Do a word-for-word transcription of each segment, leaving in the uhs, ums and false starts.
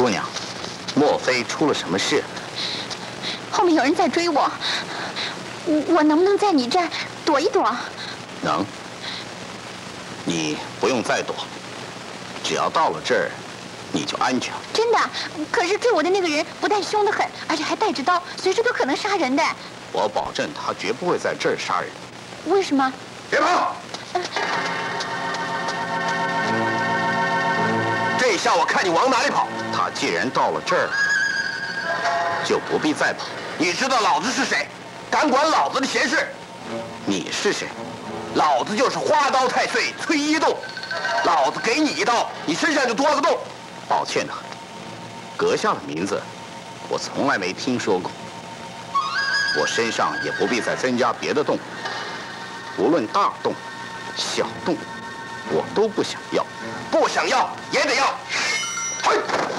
姑娘，莫非出了什么事？ 后面有人在追我，我我能不能在你这儿躲一躲？ 能。你不用再躲，只要到了这儿，你就安全了。 真的？可是追我的那个人不但凶得很，而且还带着刀，随时都可能杀人的。 我保证他绝不会在这儿杀人。 为什么？ 别跑！这下我看你往哪里跑！他既然到了这儿，就不必再跑。你知道老子是谁？敢管老子的闲事？你是谁？老子就是花刀太岁崔一洞。老子给你一刀，你身上就多了个洞。抱歉的很，阁下的名字我从来没听说过。我身上也不必再增加别的洞，无论大洞、小洞，我都不想要。不想要也得要。嘿！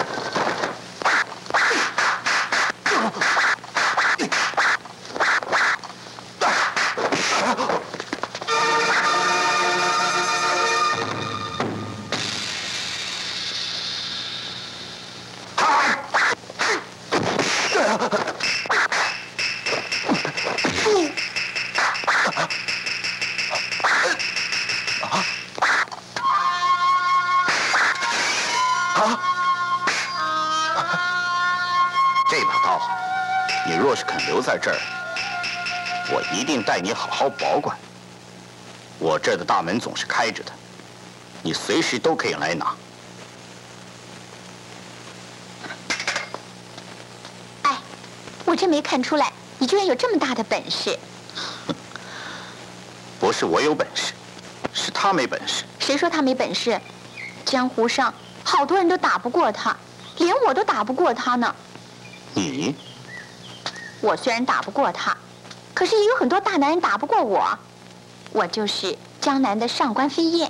在这儿，我一定带你好好保管。我这儿的大门总是开着的，你随时都可以来拿。 哎，我真没看出来，你居然有这么大的本事。 不是我有本事，是他没本事。 谁说他没本事？江湖上好多人都打不过他，连我都打不过他呢。 你？ 我虽然打不过他，可是也有很多大男人打不过我。我就是江南的上官飞燕。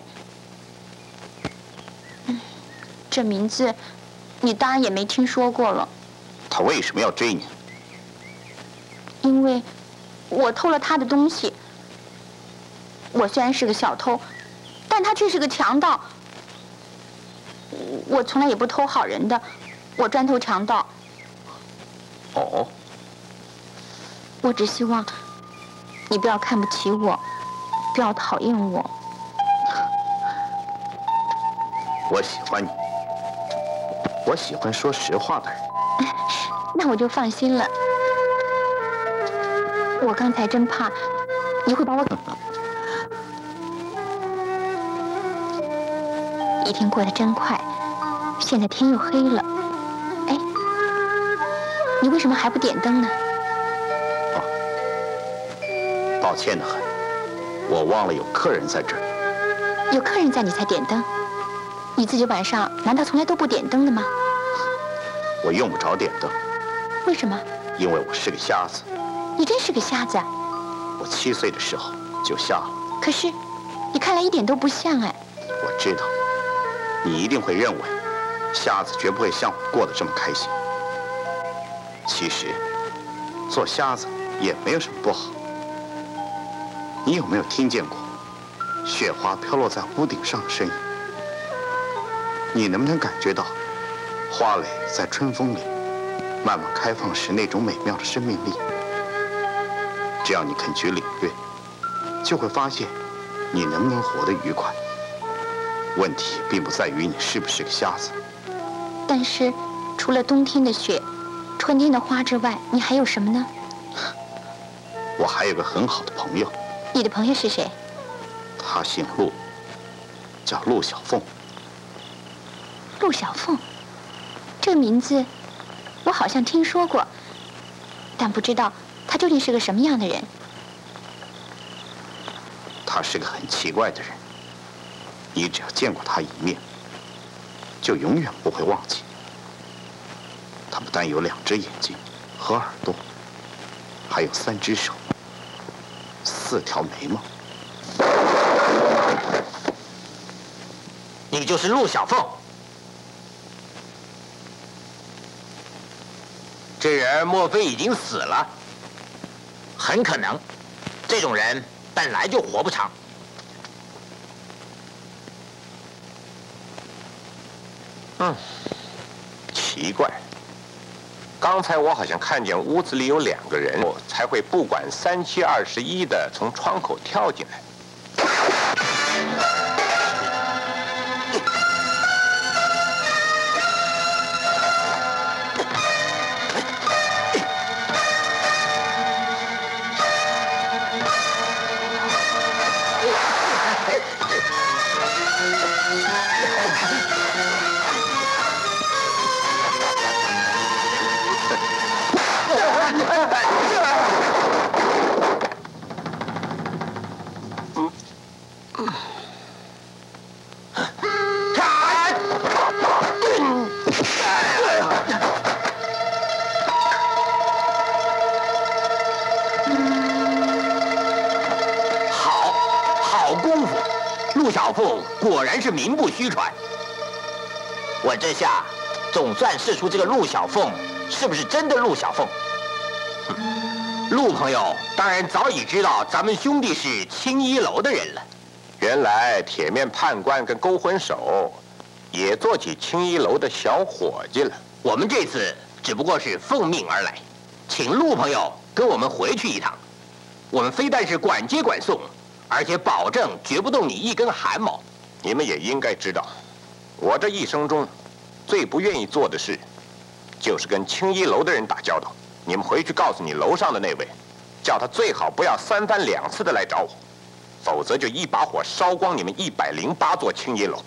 嗯，这名字你当然也没听说过了。 他为什么要追你？ 因为我偷了他的东西。我虽然是个小偷，但他却是个强盗。我从来也不偷好人的，我专偷强盗。 哦。 我只希望你不要看不起我，不要讨厌我。 我喜欢你，我喜欢说实话的人。 那我就放心了。我刚才真怕你会把我……一天过得真快，现在天又黑了。哎，你为什么还不点灯呢？ 抱歉得很，我忘了有客人在这儿。 有客人在你才点灯？你自己晚上难道从来都不点灯的吗？ 我用不着点灯。 为什么？ 因为我是个瞎子。 你真是个瞎子。 我七岁的时候就瞎了。 可是，你看来一点都不像哎。 我知道，你一定会认为，瞎子绝不会像我过得这么开心。其实，做瞎子也没有什么不好。你有没有听见过雪花飘落在屋顶上的声音？你能不能感觉到花蕾在春风里慢慢开放时那种美妙的生命力？只要你肯去领略，就会发现你能不能活得愉快。问题并不在于你是不是个瞎子。 但是，除了冬天的雪、春天的花之外，你还有什么呢？ 我还有个很好的朋友。 你的朋友是谁？ 他姓陆，叫陆小凤。 陆小凤，这个名字我好像听说过，但不知道他究竟是个什么样的人。 他是个很奇怪的人，你只要见过他一面，就永远不会忘记。他不但有两只眼睛和耳朵，还有三只手。四条眉毛。 你就是陆小凤。这人莫非已经死了？很可能，这种人本来就活不长。嗯， 奇怪，刚才我好像看见屋子里有两个人，才会不管三七二十一的从窗口跳进来。 陆小凤果然是名不虚传，我这下总算试出这个陆小凤是不是真的陆小凤。陆朋友当然早已知道咱们兄弟是青衣楼的人了。 原来铁面判官跟勾魂手也做起青衣楼的小伙计了。 我们这次只不过是奉命而来，请陆朋友跟我们回去一趟。我们非但是管接管送，而且保证绝不动你一根汗毛。 你们也应该知道，我这一生中最不愿意做的事，就是跟青衣楼的人打交道。你们回去告诉你楼上的那位，叫他最好不要三番两次的来找我，否则就一把火烧光你们一百零八座青衣楼。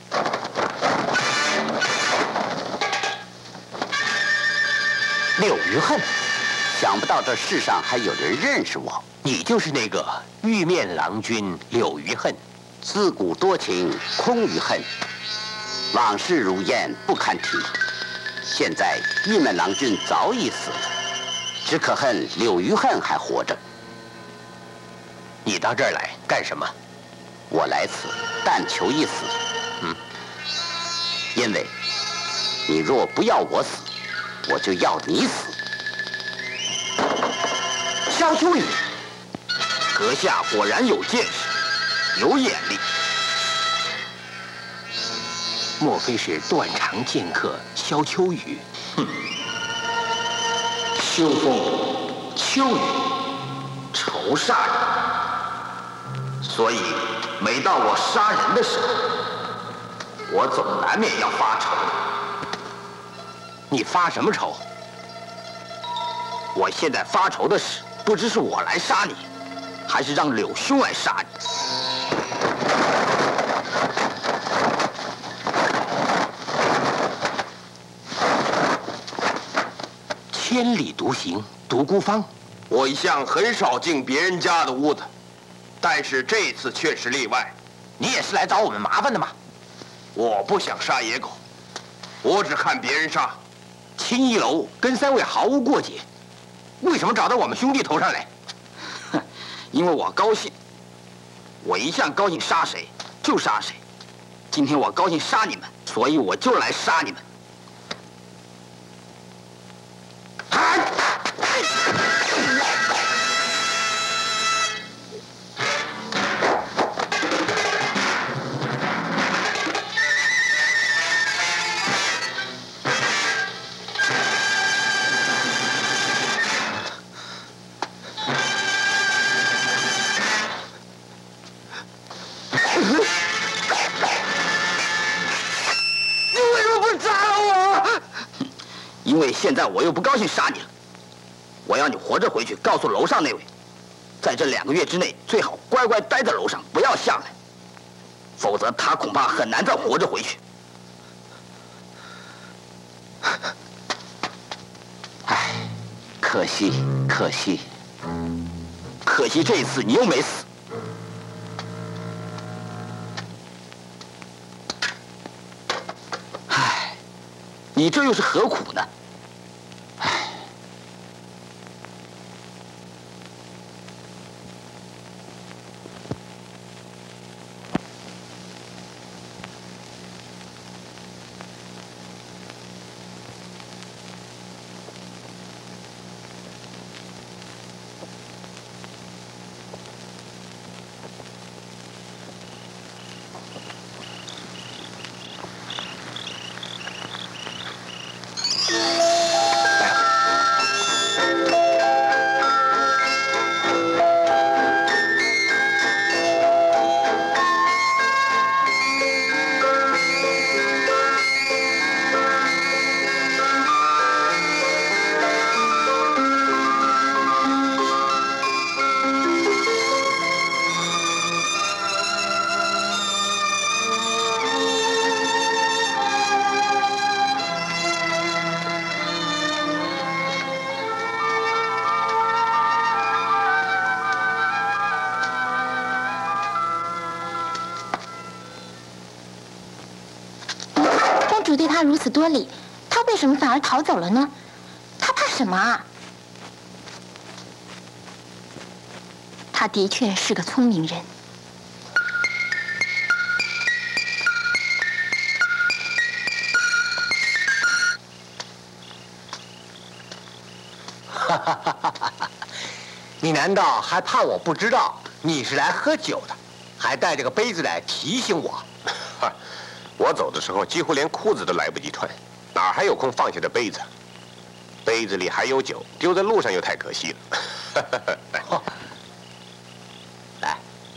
柳余恨，想不到这世上还有人认识我。 你就是那个玉面郎君柳余恨。 自古多情空余恨，往事如烟不堪提。现在玉面郎君早已死了，只可恨柳余恨还活着。 你到这儿来干什么？ 我来此但求一死。 嗯， 因为你若不要我死，我就要你死。 萧秋雨，阁下果然有见识，有眼力。莫非是断肠剑客萧秋雨？哼，秋风秋雨，仇杀人。所以每到我杀人的时候，我总难免要发愁。你发什么愁？我现在发愁的是，不知是我来杀你，还是让柳兄来杀你。千里独行，独孤芳。 我一向很少进别人家的屋子，但是这次却是例外。 你也是来找我们麻烦的吗？ 我不想杀野狗，我只看别人杀。 青衣楼跟三位毫无过节，为什么找到我们兄弟头上来？哼，因为我高兴。我一向高兴杀谁就杀谁。今天我高兴杀你们，所以我就来杀你们。因为现在我又不高兴杀你了，我要你活着回去，告诉楼上那位，在这两个月之内最好乖乖待在楼上，不要下来，否则他恐怕很难再活着回去。 唉，可惜，可惜， 可惜这一次你又没死。唉，你这又是何苦呢？ 主对他如此多礼，他为什么反而逃走了呢？他怕什么啊？他的确是个聪明人。 哈哈哈哈哈！你难道还怕我不知道你是来喝酒的，还带着个杯子来提醒我？ 哈，我走的时候几乎连裤子都来不及穿，哪还有空放下这杯子？杯子里还有酒，丢在路上又太可惜了。 哦、来，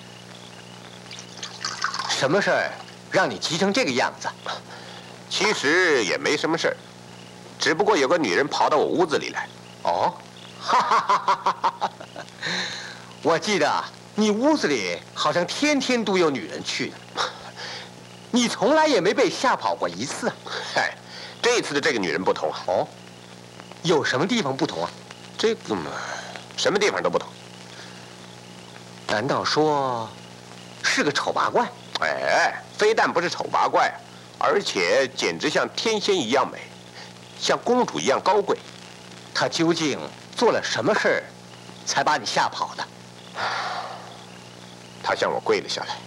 什么事儿让你急成这个样子？ 其实也没什么事儿，只不过有个女人跑到我屋子里来。 哦，哈哈哈哈哈哈！我记得你屋子里好像天天都有女人去的，你从来也没被吓跑过一次。 嗨，这次的这个女人不同啊。 哦，有什么地方不同啊？ 这个嘛，什么地方都不同。 难道说是个丑八怪？ 哎，非但不是丑八怪，而且简直像天仙一样美，像公主一样高贵。 她究竟做了什么事儿，才把你吓跑的？ 她向我跪了下来。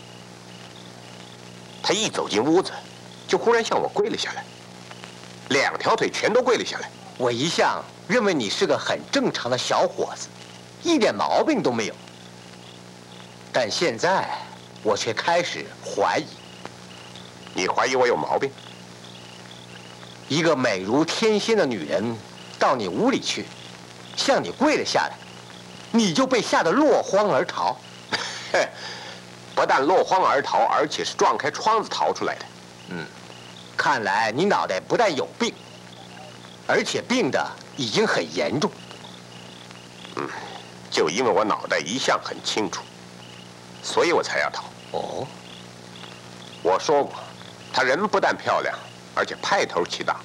她一走进屋子，就忽然向我跪了下来，两条腿全都跪了下来。 我一向认为你是个很正常的小伙子，一点毛病都没有。但现在我却开始怀疑。 你怀疑我有毛病？ 一个美如天仙的女人到你屋里去，向你跪了下来，你就被吓得落荒而逃。 不但落荒而逃，而且是撞开窗子逃出来的。 嗯，看来你脑袋不但有病，而且病得已经很严重。 嗯，就因为我脑袋一向很清楚，所以我才要逃。 哦， 我说过，她人不但漂亮，而且派头奇大。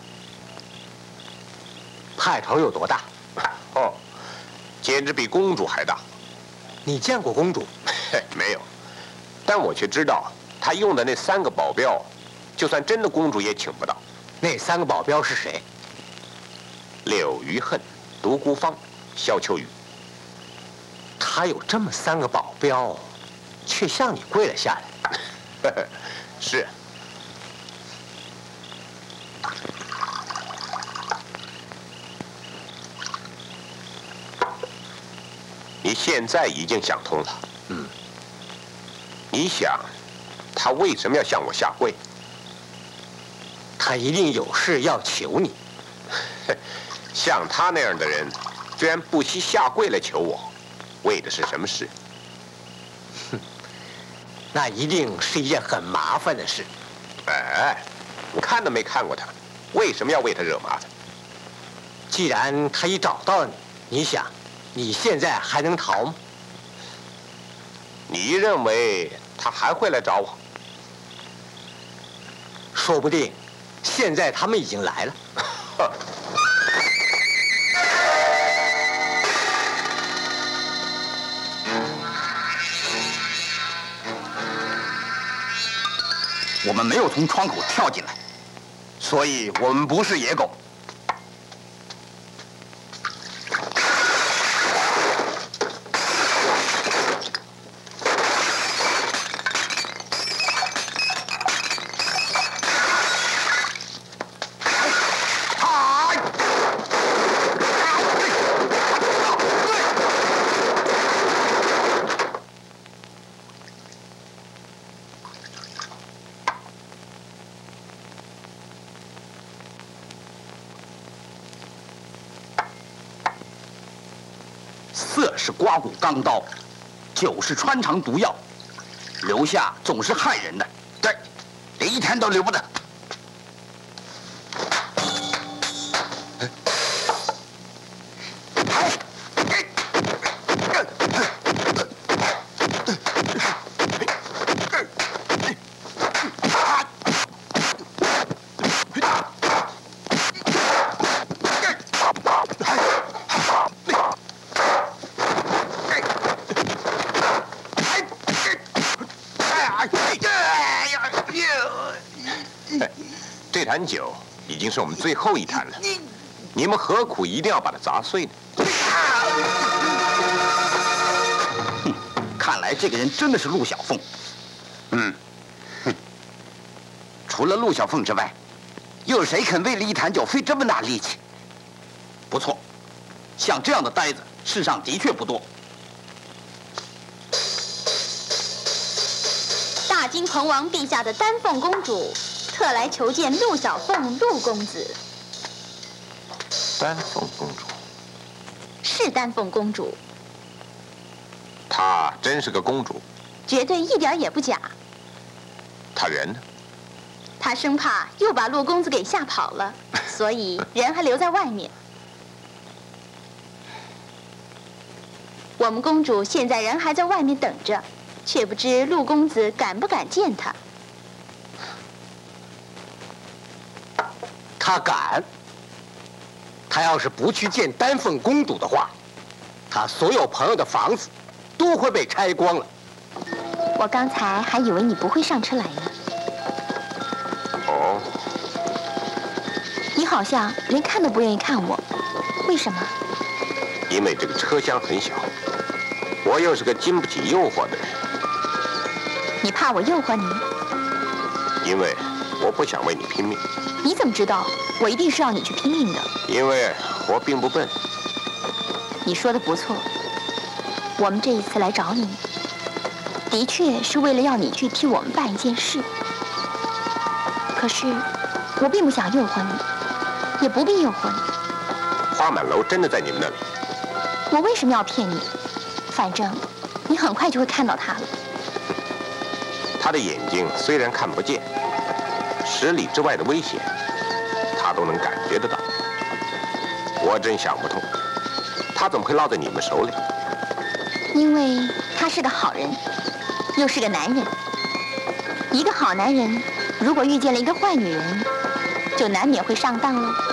派头有多大？ 哦，简直比公主还大。 你见过公主？ 没有，但我却知道她用的那三个保镖，就算真的公主也请不到。 那三个保镖是谁？ 柳余恨、独孤芳、萧秋雨。 他有这么三个保镖，却向你跪了下来。 是。你现在已经想通了。 嗯。 你想，他为什么要向我下跪？ 他一定有事要求你。 像他那样的人，居然不惜下跪来求我，为的是什么事？ 哼，那一定是一件很麻烦的事。 哎，我看都没看过他，为什么要为他惹麻烦？ 既然他已找到了你，你想，你现在还能逃吗？ 你认为他还会来找我？ 说不定，现在他们已经来了。 我们没有从窗口跳进来，所以我们不是野狗。色是刮骨钢刀，酒是穿肠毒药，留下总是害人的。对，连一天都留不得。 坛酒已经是我们最后一坛了，你们何苦一定要把它砸碎呢？ 哼，看来这个人真的是陆小凤。 嗯，哼，除了陆小凤之外，有谁肯为了一坛酒费这么大力气？ 不错，像这样的呆子，世上的确不多。 大金鹏王陛下的丹凤公主特来求见陆小凤陆公子。 丹凤公主是丹凤公主， 她真是个公主， 绝对一点也不假。 她人呢？ 她生怕又把陆公子给吓跑了，所以人还留在外面。我们公主现在人还在外面等着，却不知陆公子敢不敢见她。 他敢。他要是不去见丹凤公主的话，他所有朋友的房子都会被拆光了。 我刚才还以为你不会上车来呢。 哦， 你好像连看都不愿意看我，为什么？ 因为这个车厢很小，我又是个经不起诱惑的人。 你怕我诱惑你？ 因为我不想为你拼命。 你怎么知道我一定是要你去拼命的？ 因为我并不笨。 你说的不错，我们这一次来找你，的确是为了要你去替我们办一件事。可是我并不想诱惑你，也不必诱惑你。 花满楼真的在你们那里？ 我为什么要骗你？反正你很快就会看到他了。 他的眼睛虽然看不见，十里之外的危险，他都能感觉得到。我真想不通，他怎么会落在你们手里？ 因为他是个好人，又是个男人。一个好男人，如果遇见了一个坏女人，就难免会上当了。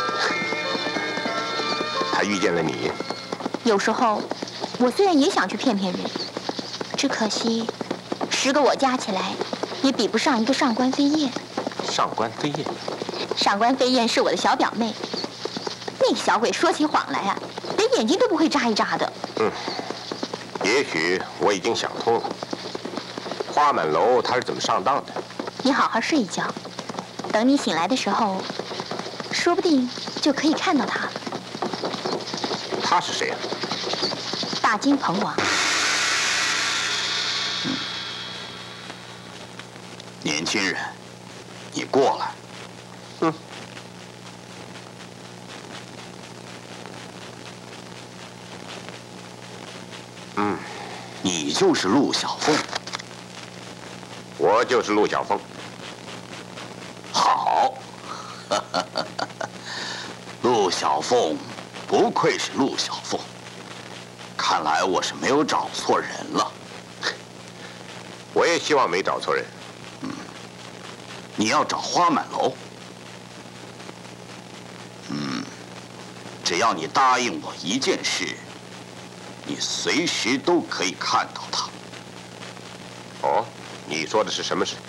他遇见了你？ 有时候，我虽然也想去骗骗人，只可惜，十个我加起来，也比不上一个上官飞燕。 上官飞燕？ 上官飞燕是我的小表妹。那个小鬼说起谎来啊，连眼睛都不会眨一眨的。 嗯，也许我已经想通了。花满楼他是怎么上当的？ 你好好睡一觉，等你醒来的时候，说不定就可以看到他了。 他是谁啊？ 大金鹏王。 嗯，年轻人，你过来。 嗯。嗯， 你就是陆小凤。 我就是陆小凤。 好，陆小凤，不愧是陆小凤。看来我是没有找错人了。 我也希望没找错人。 嗯，你要找花满楼。嗯，只要你答应我一件事，你随时都可以看到他。 哦，你说的是什么事？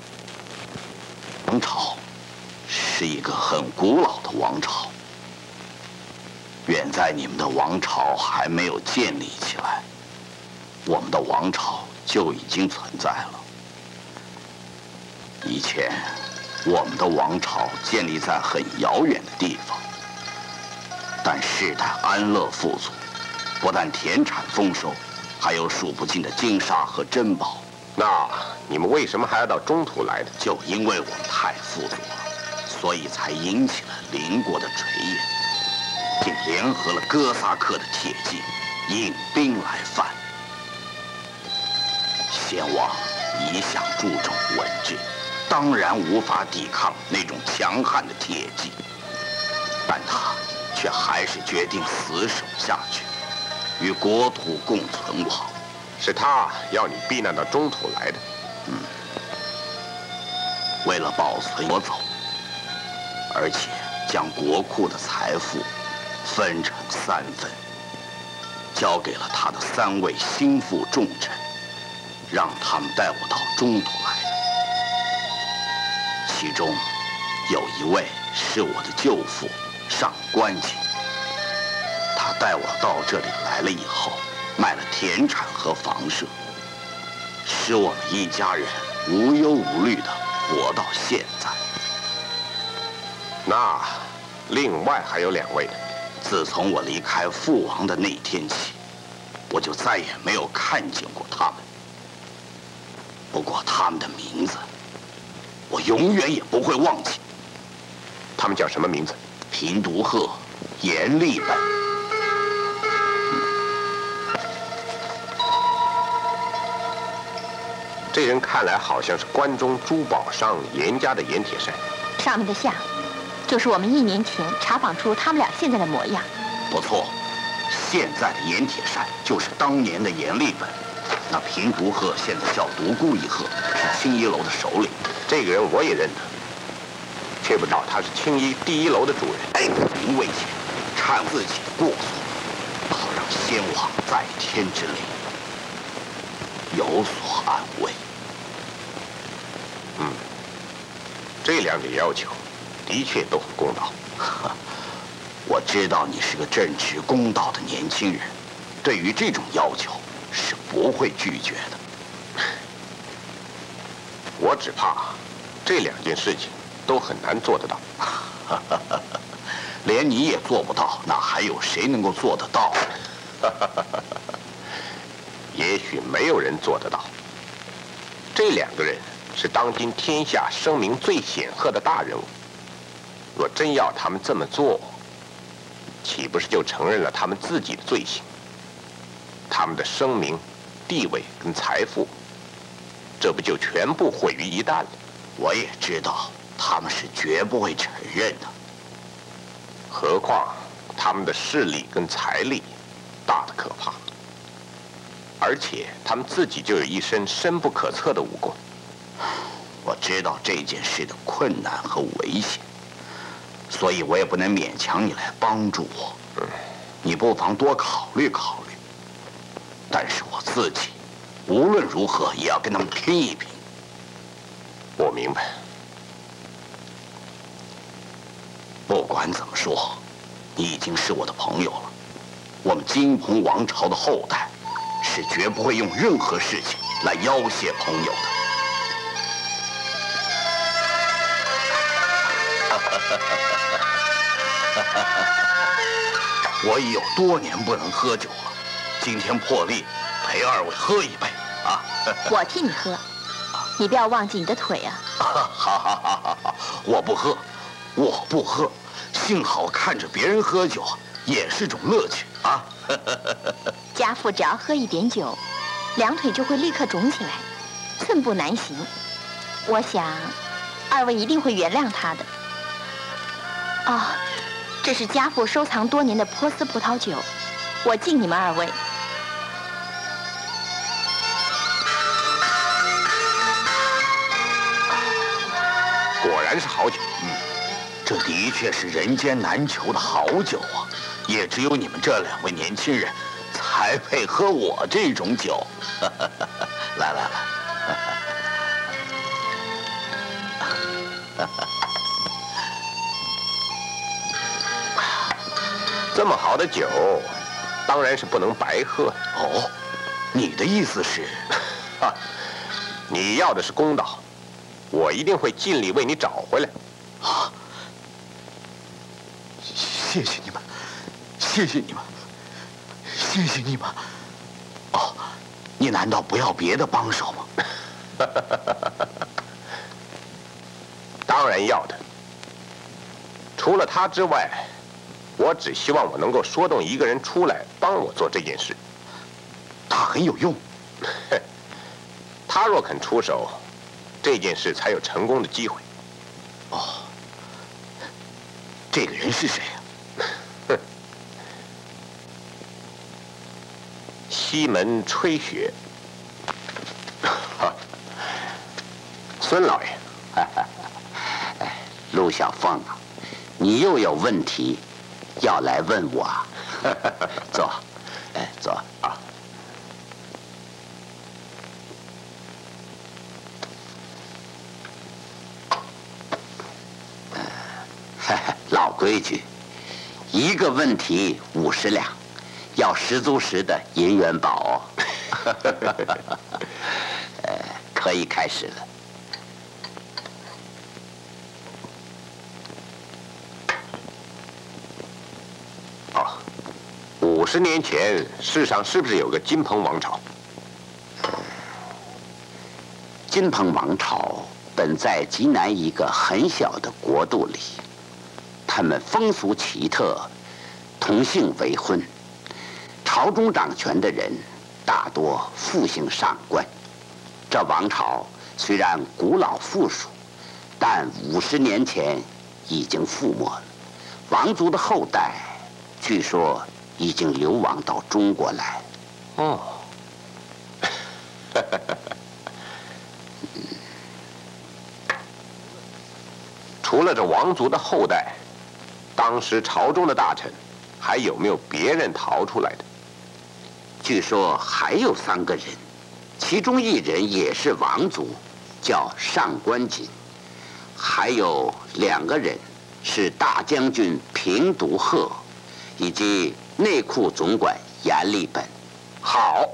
王朝是一个很古老的王朝，远在你们的王朝还没有建立起来，我们的王朝就已经存在了。以前，我们的王朝建立在很遥远的地方，但世代安乐富足，不但田产丰收，还有数不尽的金沙和珍宝。 那你们为什么还要到中土来呢？ 就因为我们太富足了，所以才引起了邻国的垂涎，并联合了哥萨克的铁骑，引兵来犯。先王一向注重文治，当然无法抵抗那种强悍的铁骑，但他却还是决定死守下去，与国土共存亡。 是他要你避难到中土来的。 嗯，为了保存国走，而且将国库的财富分成三份，交给了他的三位心腹重臣，让他们带我到中土来的。其中有一位是我的舅父，上官家。他带我到这里来了以后，卖了田产和房舍，使我们一家人无忧无虑的活到现在。 那另外还有两位呢？ 自从我离开父王的那天起，我就再也没有看见过他们。不过他们的名字，我永远也不会忘记。 他们叫什么名字？ 平独鹤、严立本。 这人看来好像是关中珠宝商严家的严铁山。 上面的像，就是我们一年前查访出他们俩现在的模样。 不错，现在的严铁山就是当年的严立本。那平独鹤现在叫独孤一鹤，是青衣楼的首领。 这个人我也认得，却不知道他是青衣第一楼的主人。 哎，名为前，忏自己的过错，好让先王在天之灵有所安慰。 嗯，这两点要求的确都很公道。 我知道你是个正直公道的年轻人，对于这种要求是不会拒绝的。 我只怕这两件事情都很难做得到。 连你也做不到，那还有谁能够做得到？ 也许没有人做得到。这两个人是当今天下声名最显赫的大人物，若真要他们这么做，岂不是就承认了他们自己的罪行？他们的声名、地位跟财富，这不就全部毁于一旦了？ 我也知道他们是绝不会承认的。 何况他们的势力跟财力大得可怕，而且他们自己就有一身深不可测的武功。 我知道这件事的困难和危险，所以我也不能勉强你来帮助我。 嗯， 你不妨多考虑考虑。但是我自己无论如何也要跟他们拼一拼。 我明白。 不管怎么说，你已经是我的朋友了。我们金鹏王朝的后代是绝不会用任何事情来要挟朋友的。我已有多年不能喝酒了，今天破例陪二位喝一杯啊！ 我替你喝，你不要忘记你的腿啊！ 好好好好好，我不喝，我不喝。幸好看着别人喝酒也是种乐趣啊！ 家父只要喝一点酒，两腿就会立刻肿起来，寸步难行。我想，二位一定会原谅他的。哦，这是家父收藏多年的波斯葡萄酒，我敬你们二位。 果然是好酒。 嗯，这的确是人间难求的好酒啊！也只有你们这两位年轻人才配喝我这种酒。来来来。 这么好的酒，当然是不能白喝。 哦，你的意思是， 啊，你要的是公道，我一定会尽力为你找回来。 啊，谢谢你们，谢谢你们，谢谢你们。哦，你难道不要别的帮手吗？ 当然要的。除了他之外，我只希望我能够说动一个人出来帮我做这件事。 他很有用。 他若肯出手，这件事才有成功的机会。 哦，这个人是谁呀？ 哼，西门吹雪。孙老爷。 陆小凤啊，你又有问题要来问我啊？坐，哎，坐啊。 老规矩，一个问题五十两，要十足十的银元宝哦。呃，可以开始了。 哦，五十年前世上是不是有个金鹏王朝？ 金鹏王朝本在极南一个很小的国度里，他们风俗奇特，同姓为婚。朝中掌权的人大多复姓上官。这王朝虽然古老富庶，但五十年前已经覆没了。王族的后代据说已经流亡到中国来。 哦。除了这王族的后代，当时朝中的大臣还有没有别人逃出来的？ 据说还有三个人，其中一人也是王族，叫上官锦；还有两个人是大将军平独鹤，以及内库总管严立本。 好。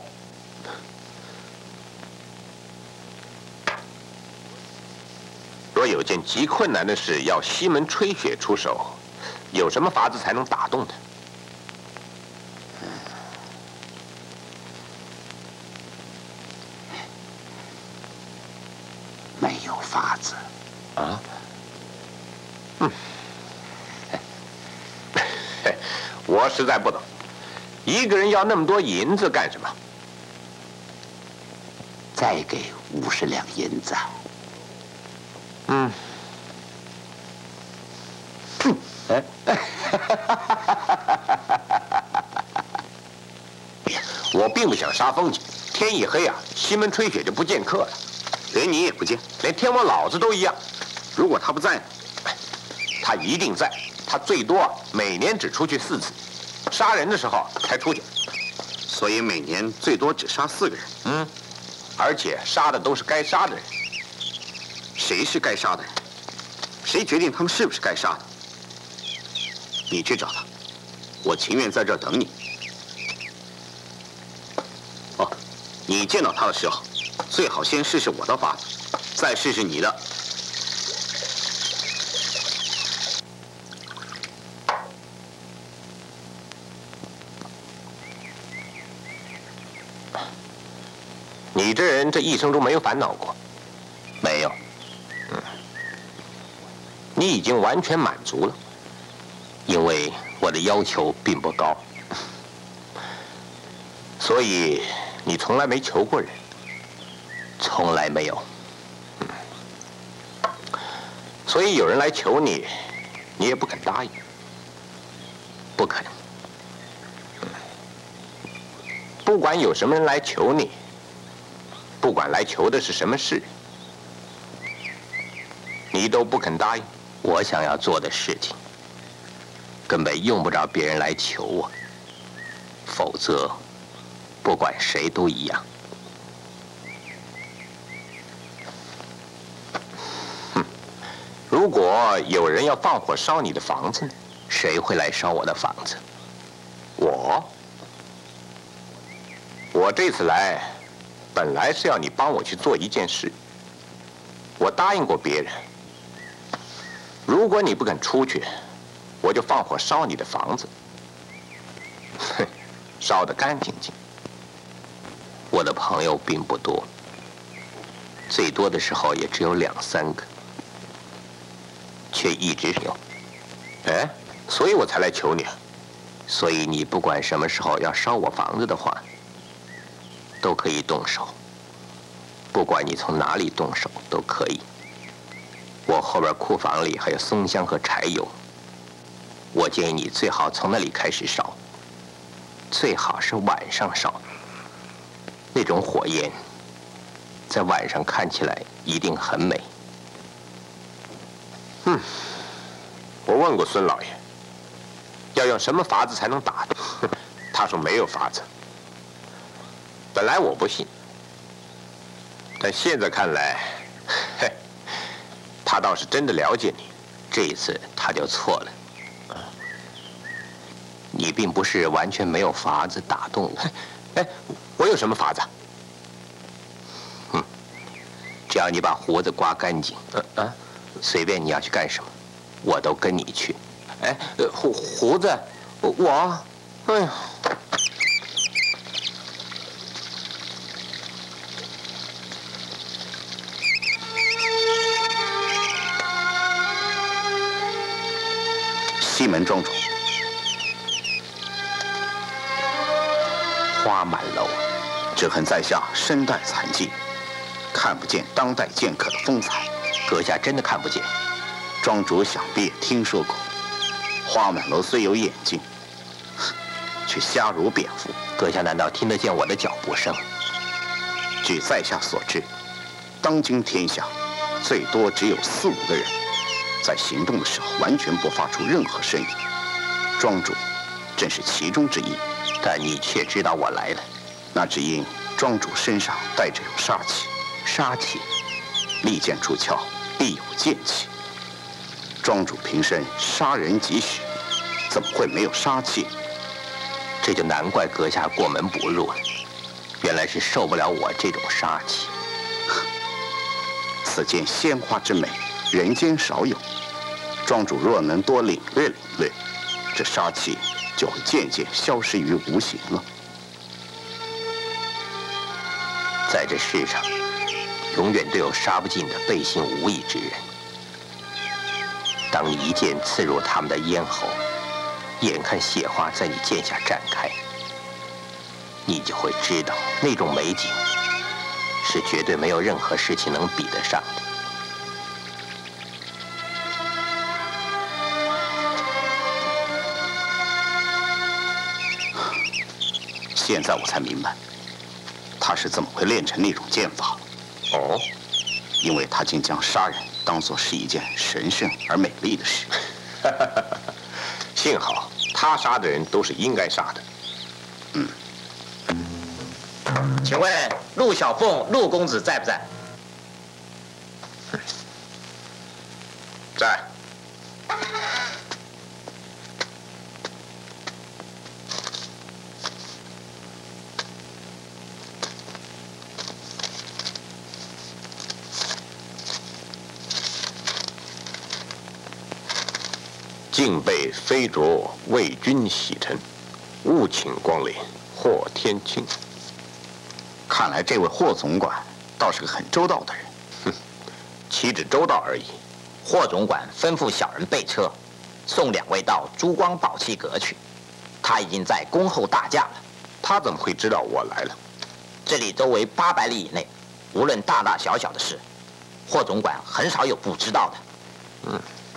若有件极困难的事要西门吹雪出手，有什么法子才能打动他？ 没有法子。 啊？嗯。我实在不懂，一个人要那么多银子干什么？ 再给五十两银子。 嗯， 哼，哎， 我并不想杀风景。天一黑啊，西门吹雪就不见客了， 连你也不见， 连天王老子都一样。 如果他不在呢？ 他一定在，他最多每年只出去四次，杀人的时候才出去， 所以每年最多只杀四个人。 嗯，而且杀的都是该杀的人。 谁是该杀的人？谁决定他们是不是该杀的？你去找他，我情愿在这儿等你。哦，你见到他的时候，最好先试试我的法子，再试试你的。 你这人这一生中没有烦恼过？ 没有。 嗯，你已经完全满足了， 因为我的要求并不高， 所以你从来没求过人。 从来没有。 嗯，所以有人来求你，你也不肯答应。 不肯。 嗯，不管有什么人来求你，不管来求的是什么事，你都不肯答应。 我想要做的事情，根本用不着别人来求我，否则，不管谁都一样。 哼，如果有人要放火烧你的房子呢？ 谁会来烧我的房子？ 我，我这次来，本来是要你帮我去做一件事。我答应过别人，如果你不肯出去，我就放火烧你的房子，哼，烧得干净净。 我的朋友并不多，最多的时候也只有两三个，却一直有。 哎，所以我才来求你。 所以你不管什么时候要烧我房子的话，都可以动手。不管你从哪里动手都可以。我后边库房里还有松香和柴油，我建议你最好从那里开始烧，最好是晚上烧。那种火焰在晚上看起来一定很美。 嗯，我问过孙老爷，要用什么法子才能打动？他说没有法子。本来我不信，但现在看来，嘿，他倒是真的了解你。 这一次他他就错了。你并不是完全没有法子打动我。 哎，我有什么法子？ 哼，只要你把胡子刮干净， 嗯啊， 随便你要去干什么，我都跟你去。 哎，胡胡子，我，哎呀。 西门庄主， 花满楼， 只恨在下身带残疾，看不见当代剑客的风采。 阁下真的看不见？ 庄主想必也听说过，花满楼虽有眼睛，却瞎如蝙蝠。 阁下难道听得见我的脚步声？ 据在下所知，当今天下最多只有四五个人。 在行动的时候，完全不发出任何声音。庄主正是其中之一， 但你却知道我来了， 那只因庄主身上带着有杀气。 杀气， 利剑出鞘，必有剑气。庄主平生杀人几许，怎么会没有杀气？ 这就难怪阁下过门不入了，原来是受不了我这种杀气。 此剑鲜花之美，人间少有。 庄主若能多领略领略，这杀气就会渐渐消失于无形了。 在这世上，永远都有杀不尽的背信无义之人。当你一剑刺入他们的咽喉，眼看血花在你剑下绽开，你就会知道那种美景是绝对没有任何事情能比得上的。 现在我才明白，他是怎么会练成那种剑法。 哦， 因为他竟将杀人当作是一件神圣而美丽的事。 幸好他杀的人都是应该杀的。 嗯。 请问陆小凤陆公子在不在？ 在。 敬备飞着为君洗尘，务请光临霍天庆。 看来这位霍总管倒是个很周到的人。 哼，岂止周到而已。 霍总管吩咐小人备车，送两位到珠光宝气阁去。他已经在恭候大驾了。 他怎么会知道我来了？ 这里周围八百里以内，无论大大小小的事，霍总管很少有不知道的。 嗯。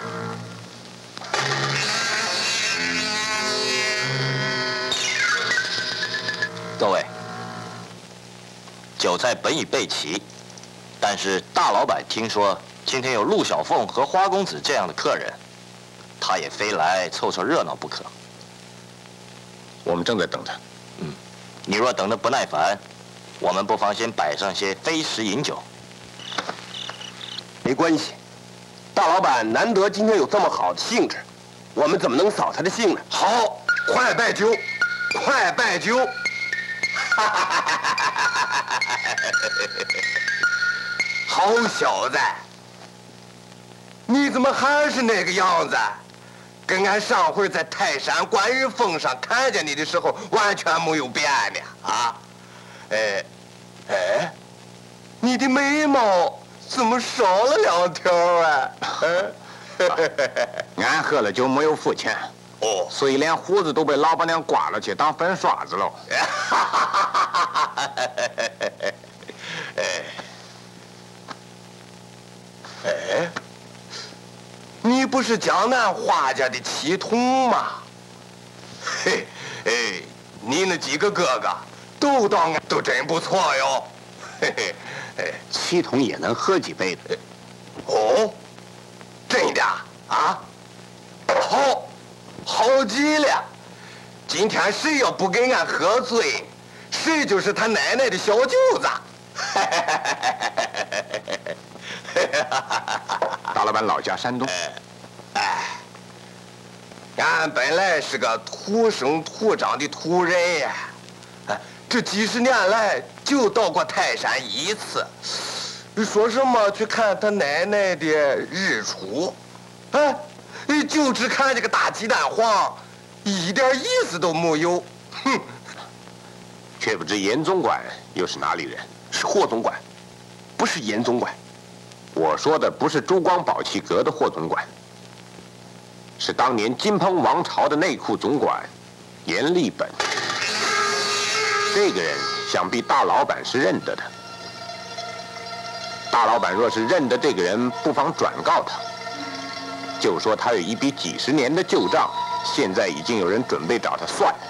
各位，酒菜本已备齐，但是大老板听说今天有陆小凤和花公子这样的客人，他也非来凑凑热闹不可。 我们正在等他。 嗯，你若等得不耐烦，我们不妨先摆上些飞食饮酒。 没关系，大老板难得今天有这么好的兴致，我们怎么能扫他的兴呢？好，快拜酒，快拜酒！ 好小子，你怎么还是那个样子？跟俺上回在泰山观日峰上看见你的时候完全没有变呢！啊，哎，哎，你的眉毛怎么少了两条啊？ 俺喝了酒没有付钱。 哦， 所以连胡子都被老板娘刮了去当粉刷子了。 哎，哎，你不是江南花家的祁同吗？嘿，哎，你那几个哥哥都当俺都真不错哟。嘿嘿，哎， 祁同也能喝几杯的。 哦，真的啊？好。 好极了！今天谁要不跟俺喝醉，谁就是他奶奶的小舅子。 大老板老家山东。 哎， 俺本来是个土生土长的土人呀，哎，这几十年来就到过泰山一次，说什么去看他奶奶的日出，哎，就只看这个大鸡蛋黄，一点意思都没有。哼！ 却不知严总管又是哪里人？是霍总管，不是严总管。我说的不是珠光宝气阁的霍总管，是当年金鹏王朝的内库总管严立本。这个人想必大老板是认得的。大老板若是认得这个人，不妨转告他，就说他有一笔几十年的旧账，现在已经有人准备找他算了。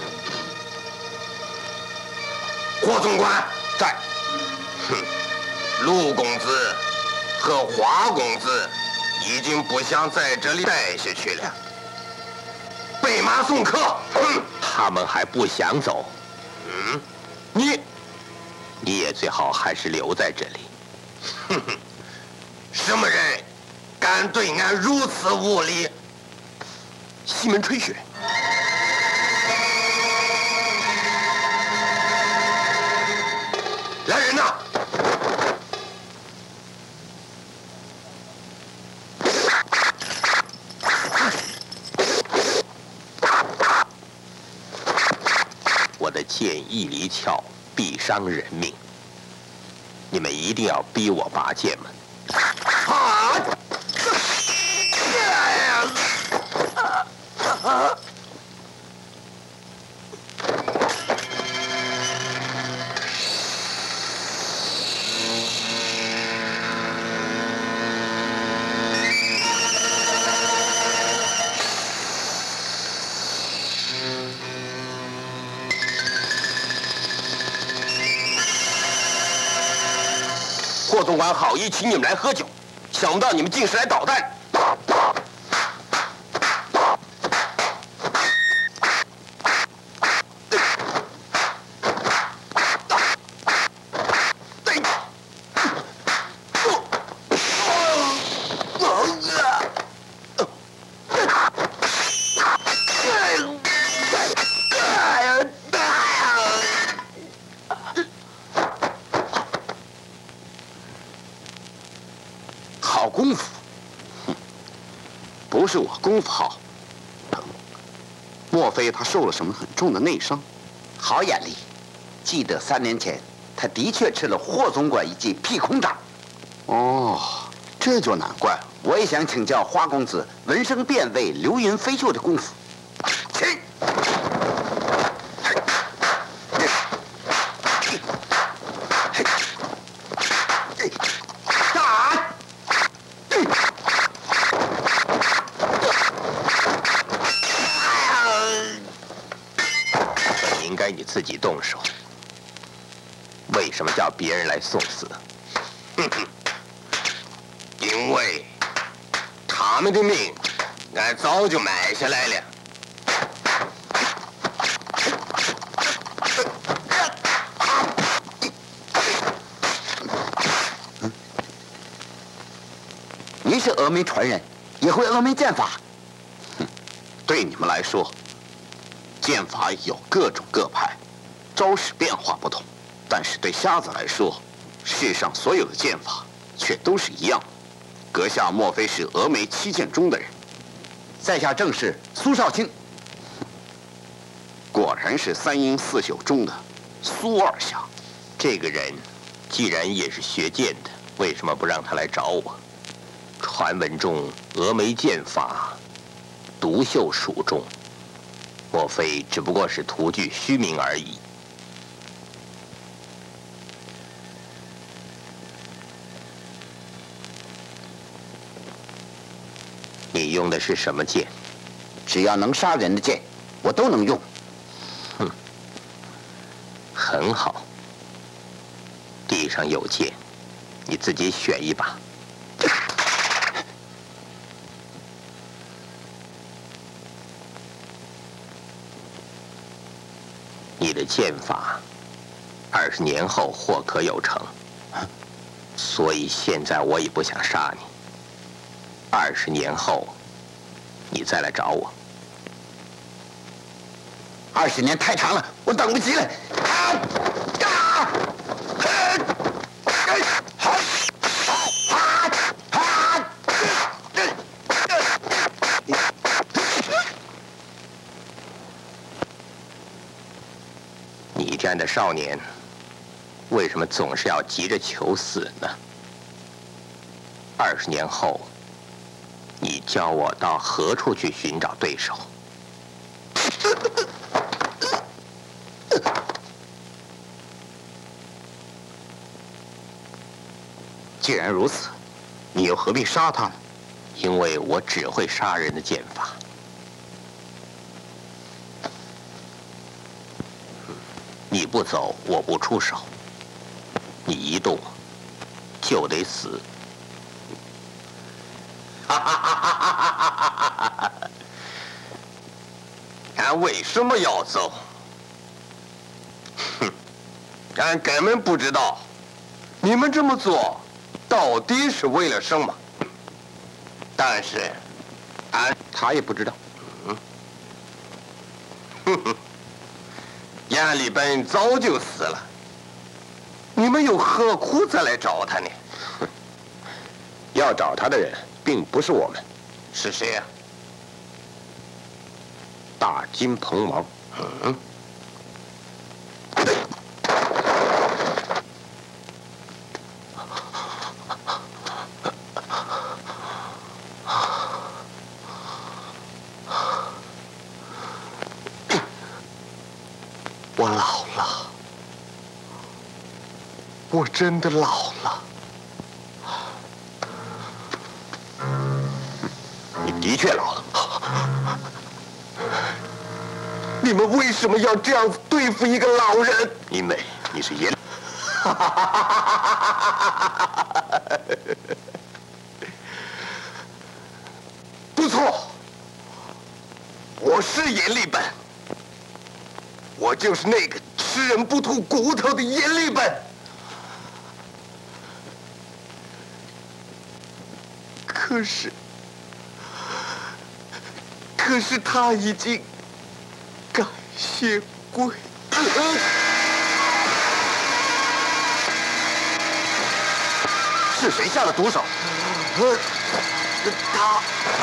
霍总管在。 哼，陆公子和华公子已经不想在这里待下去了，备马送客。哼， 他们还不想走。 嗯， 你，你也最好还是留在这里。 哼哼，什么人敢对俺如此无礼？ 西门吹雪。 来人呐！ 我的剑一离鞘，必伤人命。你们一定要逼我拔剑吗？ 啊！ 霍总管好意请你们来喝酒，想不到你们竟是来捣蛋。 好功夫，哼，不是我功夫好，莫非他受了什么很重的内伤？ 好眼力，记得三年前他的确吃了霍总管一记屁空掌。 哦，这就难怪了。 我也想请教花公子闻声辨位、流云飞袖的功夫。起！应该你自己动手，为什么叫别人来送死？ 哼哼，因为他们的命，俺早就买下来了。 您是峨眉传人，也会峨眉剑法。 哼，对你们来说，剑法有各种各派，招式变化不同，但是对瞎子来说，世上所有的剑法却都是一样。阁下莫非是峨眉七剑中的人？ 在下正是苏少卿。 果然是三英四宿中的苏二侠。 这个人既然也是学剑的，为什么不让他来找我？传闻中峨眉剑法独秀蜀中，莫非只不过是徒具虚名而已？你用的是什么剑？只要能杀人的剑，我都能用。哼，很好。地上有剑，你自己选一把。你的剑法，二十年后或可有成。所以现在我也不想杀你。二十年后，你再来找我。 二十年太长了，我等不及了。啊啊！ 你这样的少年，为什么总是要急着求死呢？二十年后，你教我到何处去寻找对手？ 既然如此，你又何必杀他呢？ 因为我只会杀人的剑法。你不走，我不出手；你一动，就得死。 哈哈哈哈哈哈！俺为什么要走？哼，俺根本不知道，你们这么做到底是为了什么？但是，俺他也不知道。 嗯，哼哼，阎立本早就死了，你们又何苦再来找他呢？ 要找他的人并不是我们， 是谁呀、 大金鹏王。 嗯。我老了，我真的老了。 你的确老了。 你们为什么要这样子对付一个老人？ 因为你是阎。 不错，我是阎立本，我就是那个吃人不吐骨头的阎立本。可是，可是他已经改邪归。 是谁下了毒手？ 他。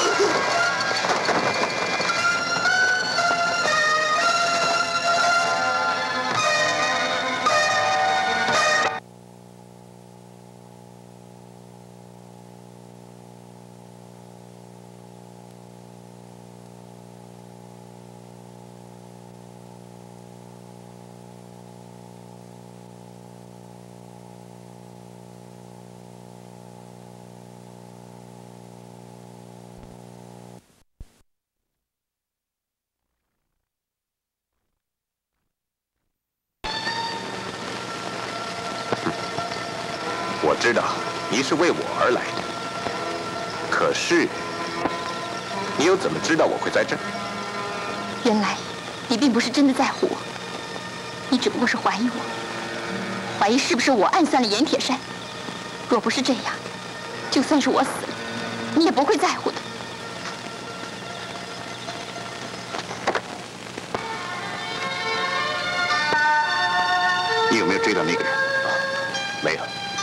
我知道你是为我而来的，可是你又怎么知道我会在这儿？ 原来你并不是真的在乎我，你只不过是怀疑我，怀疑是不是我暗算了盐铁山。若不是这样，就算是我死了，你也不会在乎的。 你有没有追到那个人？ 没有。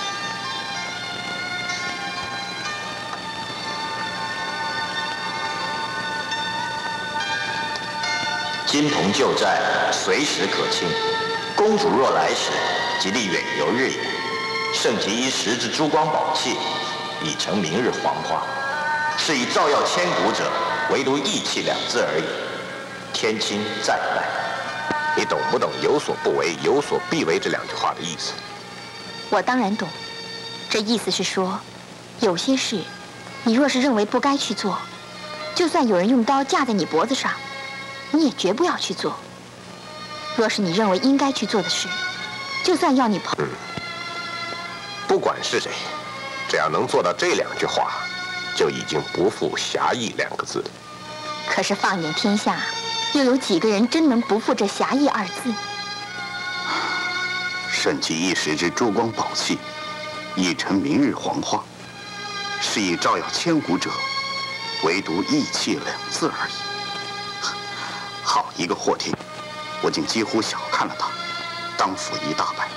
金鹏就在，随时可亲。公主若来时，即立远游日也。盛极一时之珠光宝气，已成明日黄花。是以照耀千古者，唯独义气两字而已。天亲在外。 你懂不懂“有所不为，有所必为”这两句话的意思？ 我当然懂，这意思是说，有些事，你若是认为不该去做，就算有人用刀架在你脖子上，你也绝不要去做。若是你认为应该去做的事，就算要你跑， 嗯，不管是谁，只要能做到这两句话，就已经不负侠义两个字。 可是放眼天下，又有几个人真能不负这侠义二字？ 盛极一时之珠光宝气，已成明日黄花。是以照耀千古者，唯独义气两字而已。好一个祸天！ 我竟几乎小看了他，当辅一大败。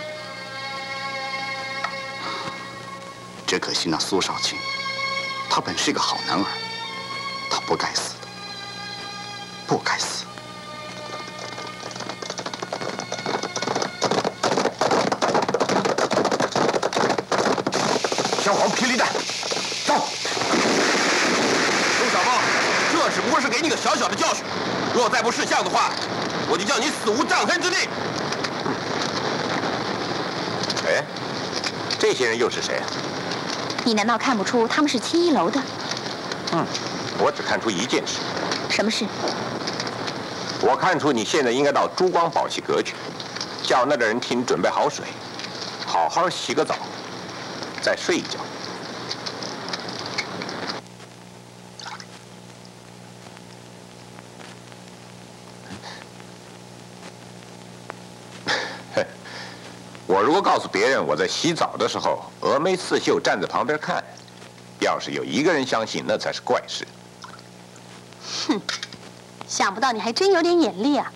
只可惜那苏少卿，他本是个好男儿，他不该死的，不该死。 小黄霹雳弹，走！ 陆小凤，这只不过是给你个小小的教训，若再不识相的话，我就叫你死无葬身之地。 哎，这些人又是谁？ 你难道看不出他们是七一楼的？ 嗯，我只看出一件事。 什么事？ 我看出你现在应该到珠光宝气阁去，叫那个人替你准备好水，好好洗个澡，再睡一觉。我如果告诉别人我在洗澡的时候峨眉刺绣站在旁边看，要是有一个人相信，那才是怪事。 哼，想不到你还真有点眼力啊！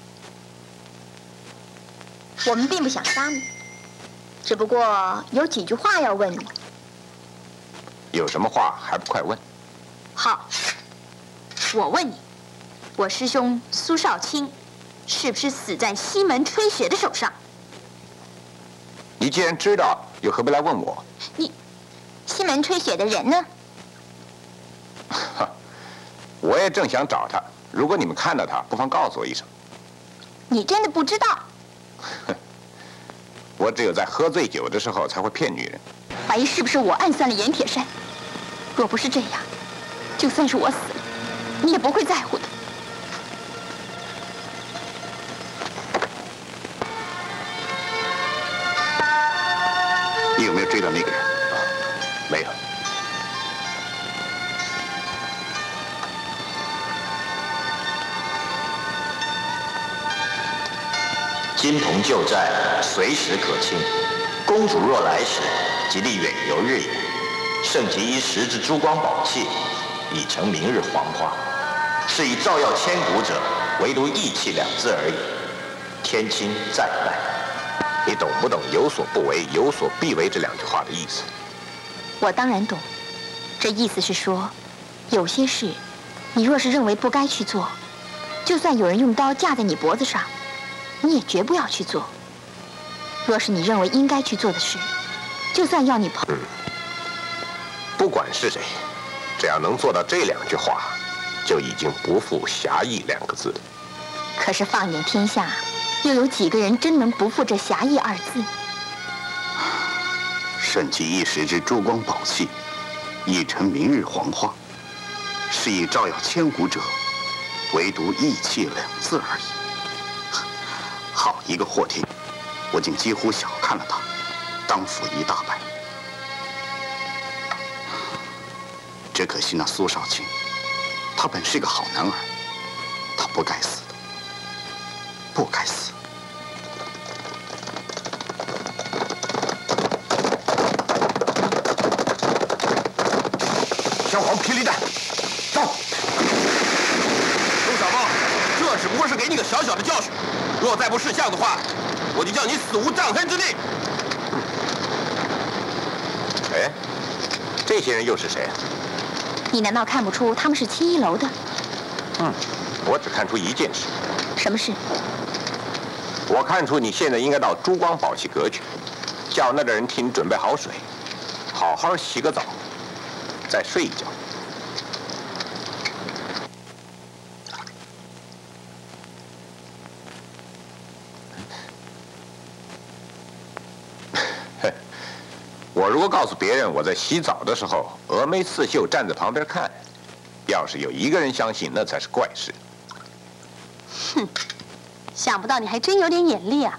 我们并不想杀你，只不过有几句话要问你。 有什么话还不快问？ 好，我问你，我师兄苏少卿是不是死在西门吹雪的手上？ 你既然知道，又何必来问我？ 你，西门吹雪的人呢？ 哈，我也正想找他。如果你们看到他，不妨告诉我一声。 你真的不知道？ 哼，我只有在喝醉酒的时候才会骗女人。 怀疑是不是我暗算了盐铁山？若不是这样，就算是我死了，你也不会在乎的。 你有没有追到那个人？ 没有。 金铜旧债随时可清，公主若来时，即立远游日也。盛极一时之珠光宝气，已成明日黄花。是以照耀千古者，唯独义气两字而已。天亲再拜。 你懂不懂有所不为，有所必为这两句话的意思？ 我当然懂，这意思是说，有些事，你若是认为不该去做，就算有人用刀架在你脖子上，你也绝不要去做。若是你认为应该去做的事，就算要你跑， 嗯，不管是谁，只要能做到这两句话，就已经不负侠义两个字。 可是放眼天下，又有几个人真能不负这侠义二字？ 盛极一时之珠光宝气，已成明日黄花。是以照耀千古者，唯独义气两字而已。好一个霍天，我竟几乎小看了他，当辅一大败。只可惜那苏少卿，他本是个好男儿，他不该死的，不该死。 小黄霹雳弹，走！ 陆小凤，这只不过是给你个小小的教训，若再不识相的话，我就叫你死无葬身之地。 哎，这些人又是谁？ 你难道看不出他们是七一楼的？ 嗯，我只看出一件事。 什么事？ 我看出你现在应该到珠光宝气阁去，叫那个人替你准备好水，好好洗个澡，再睡一觉。我如果告诉别人我在洗澡的时候峨眉刺绣站在旁边看，要是有一个人相信，那才是怪事。 哼，想不到你还真有点眼力啊！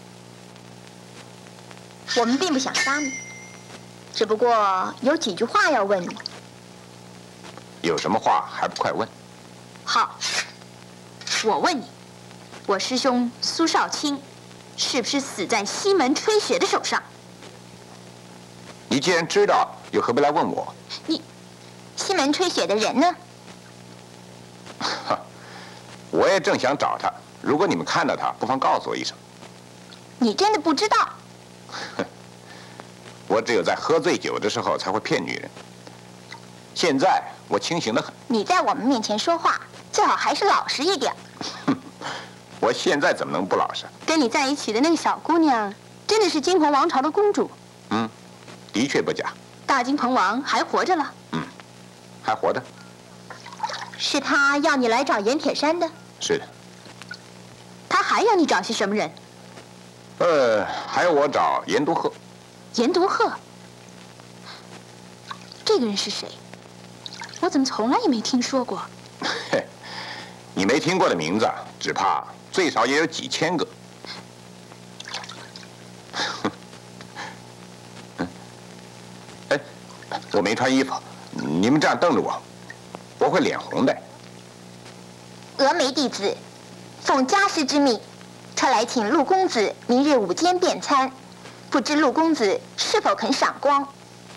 我们并不想杀你，只不过有几句话要问你。 有什么话还不快问？ 好，我问你，我师兄苏少卿是不是死在西门吹雪的手上？ 你既然知道，又何必来问我？ 你，西门吹雪的人呢？ 哈，我也正想找他。 如果你们看到他，不妨告诉我一声。 你真的不知道？ 我只有在喝醉酒的时候才会骗女人。现在我清醒得很。 你在我们面前说话，最好还是老实一点。 我现在怎么能不老实？ 跟你在一起的那个小姑娘，真的是金鹏王朝的公主。 嗯，的确不假。 大金鹏王还活着了。 嗯，还活着。 是他要你来找盐铁山的？ 是的。 他还要你找些什么人？ 呃，还要我找严独鹤。 严独鹤？这个人是谁？我怎么从来也没听说过？ 嘿，你没听过的名字，只怕最少也有几千个。哎，我没穿衣服，你们这样瞪着我，我会脸红的。 峨眉弟子，奉家师之命，特来请陆公子明日午间便餐，不知陆公子是否肯赏光？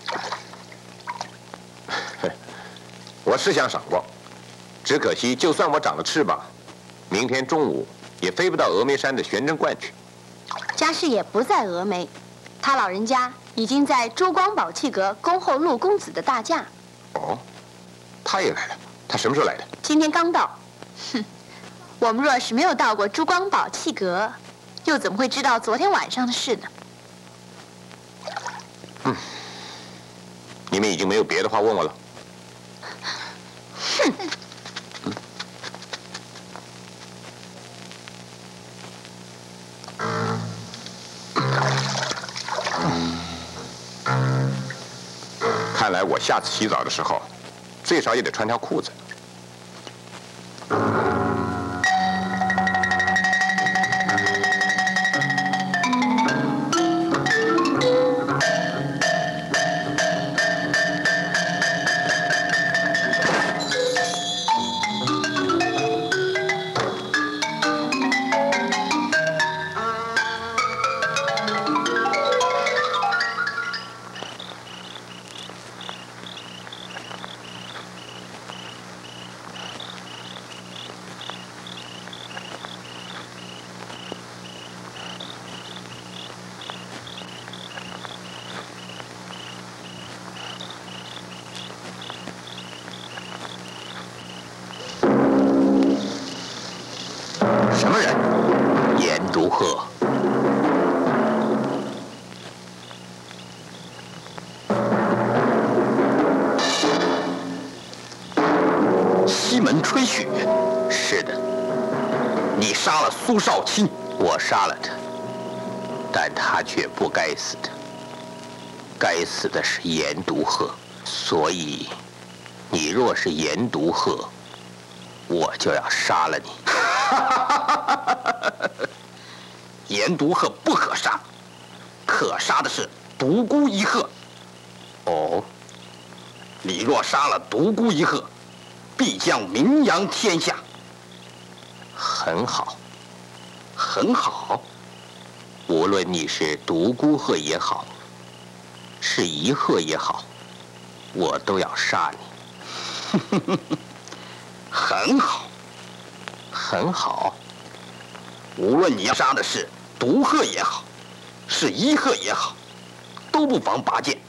我是想赏光，只可惜就算我长了翅膀，明天中午也飞不到峨眉山的玄真观去。 家师也不在峨眉，他老人家已经在珠光宝气阁恭候陆公子的大驾。 哦，他也来了。他什么时候来的？ 今天刚到。哼，我们若是没有到过珠光宝气阁，又怎么会知道昨天晚上的事呢？ 嗯，你们已经没有别的话问我了。 哼。 看来我下次洗澡的时候，最少也得穿条裤子。 什么人？严独鹤。 西门吹雪。 是的， 你杀了苏少卿。 我杀了他，但他却不该死的。该死的是严独鹤，所以你若是严独鹤，我就要杀了你。 严独鹤不可杀，可杀的是独孤一鹤。 哦， 你若杀了独孤一鹤，必将名扬天下。 很好， 很好。 无论你是独孤鹤也好，是一鹤也好，我都要杀你。 很好， 很好。 无论你要杀的是独鹤也好，是一鹤也好，都不妨拔剑。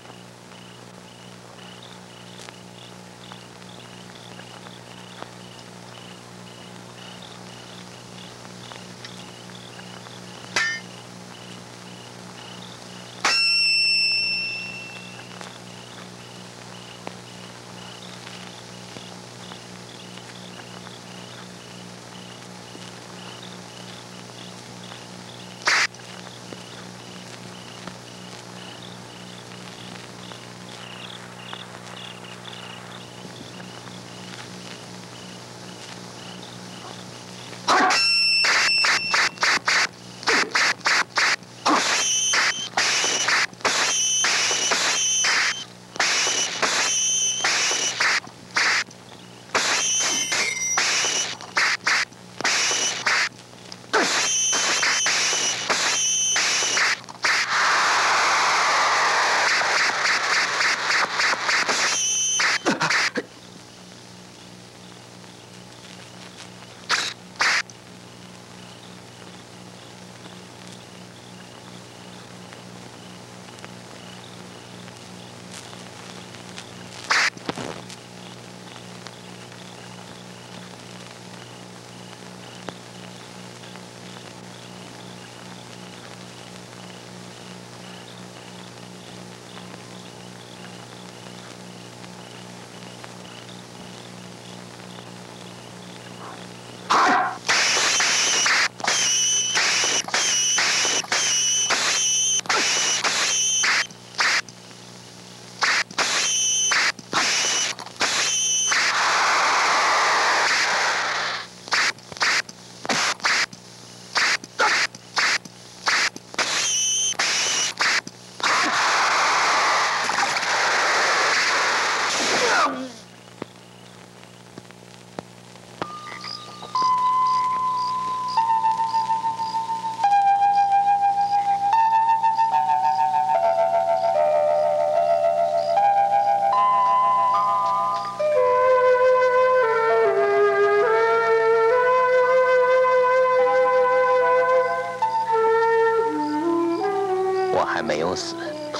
没有死。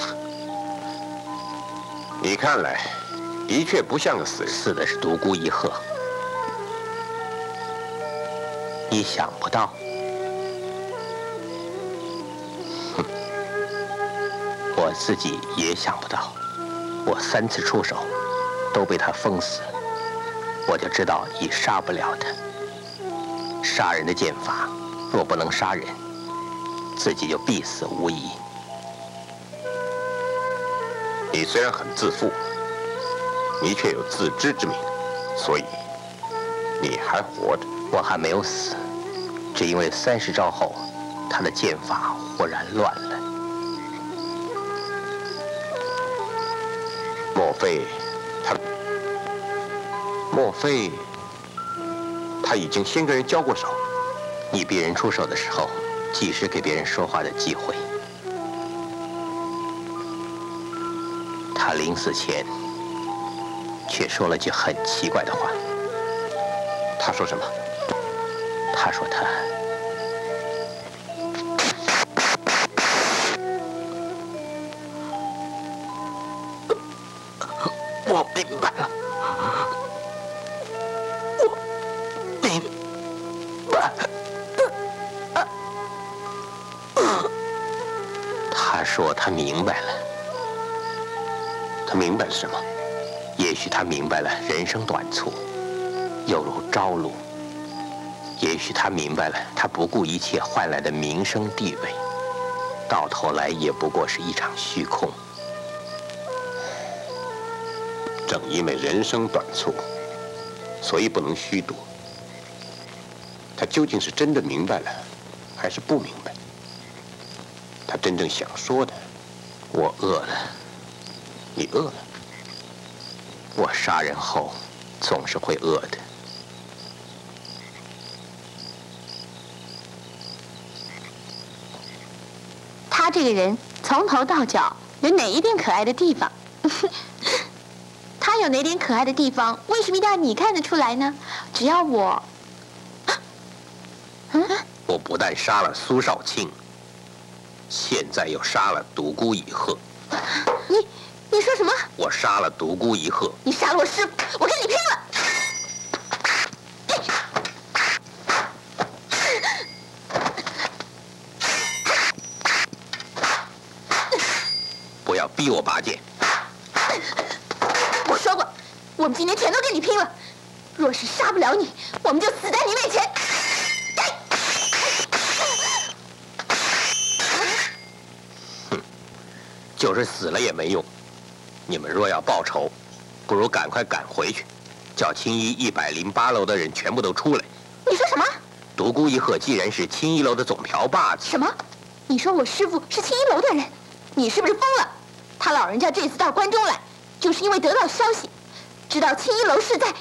你看来的确不像个死人。 死的是独孤一鹤。你想不到。哼，我自己也想不到。我三次出手，都被他封死。我就知道已杀不了他。杀人的剑法，若不能杀人，自己就必死无疑。 你虽然很自负，你却有自知之明，所以你还活着。 我还没有死，只因为三十招后，他的剑法忽然乱了。 莫非他？莫非他已经先跟人交过手？ 你逼人出手的时候，即是给别人说话的机会。他临死前却说了句很奇怪的话。 他说什么？ 他说他我明白了，我明白。他说他明白了。 他明白了什么？ 也许他明白了人生短促，犹如朝露。也许他明白了他不顾一切换来的名声地位，到头来也不过是一场虚空。 正因为人生短促，所以不能虚度。他究竟是真的明白了，还是不明白？他真正想说的， 我饿了。 你饿了？ 我杀人后总是会饿的。 他这个人从头到脚有哪一点可爱的地方？他有哪点可爱的地方，为什么一定要你看得出来呢？只要我…… 嗯，我不但杀了苏少卿，现在又杀了独孤一鹤。 你你说什么？ 我杀了独孤一鹤。 你杀了我师父，我跟你拼了！ 不要逼我拔剑。 我说过，我们今天全都跟你拼了。若是杀不了你，我们就死在你面前。 哼，就是死了也没用。你们若要报仇，不如赶快赶回去，叫青衣一百零八楼的人全部都出来。 你说什么？ 独孤一鹤既然是青衣楼的总瓢把子。 什么？你说我师父是青衣楼的人？你是不是疯了？他老人家这次到关中来，就是因为得到消息，知道青衣楼是在……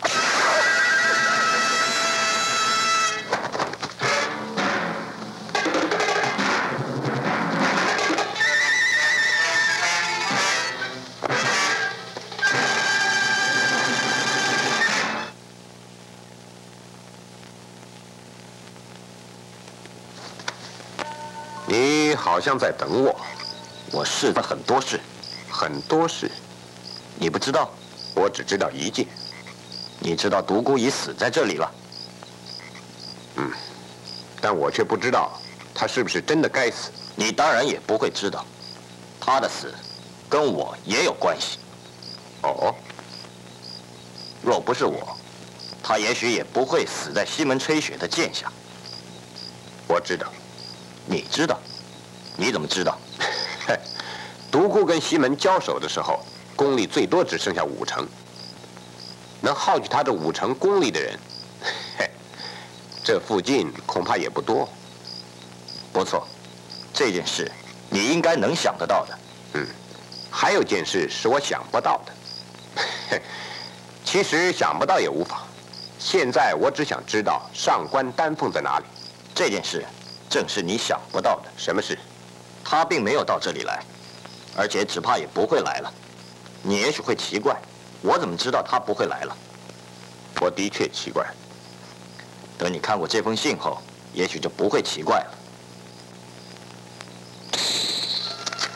你好像在等我。我试了很多事，很多事。 你不知道？ 我只知道一件。 你知道独孤已死在这里了？ 嗯，但我却不知道他是不是真的该死。 你当然也不会知道，他的死跟我也有关系。 哦， 若不是我，他也许也不会死在西门吹雪的剑下。 我知道。 你知道？你怎么知道？ 独孤跟西门交手的时候，功力最多只剩下五成。能耗去他这五成功力的人，嘿，这附近恐怕也不多。 不错，这件事你应该能想得到的。 嗯，还有件事是我想不到的。嘿，其实想不到也无妨。现在我只想知道上官丹凤在哪里。 这件事正是你想不到的。 什么事？ 他并没有到这里来，而且只怕也不会来了。你也许会奇怪，我怎么知道他不会来了？ 我的确奇怪。 等你看过这封信后，也许就不会奇怪了。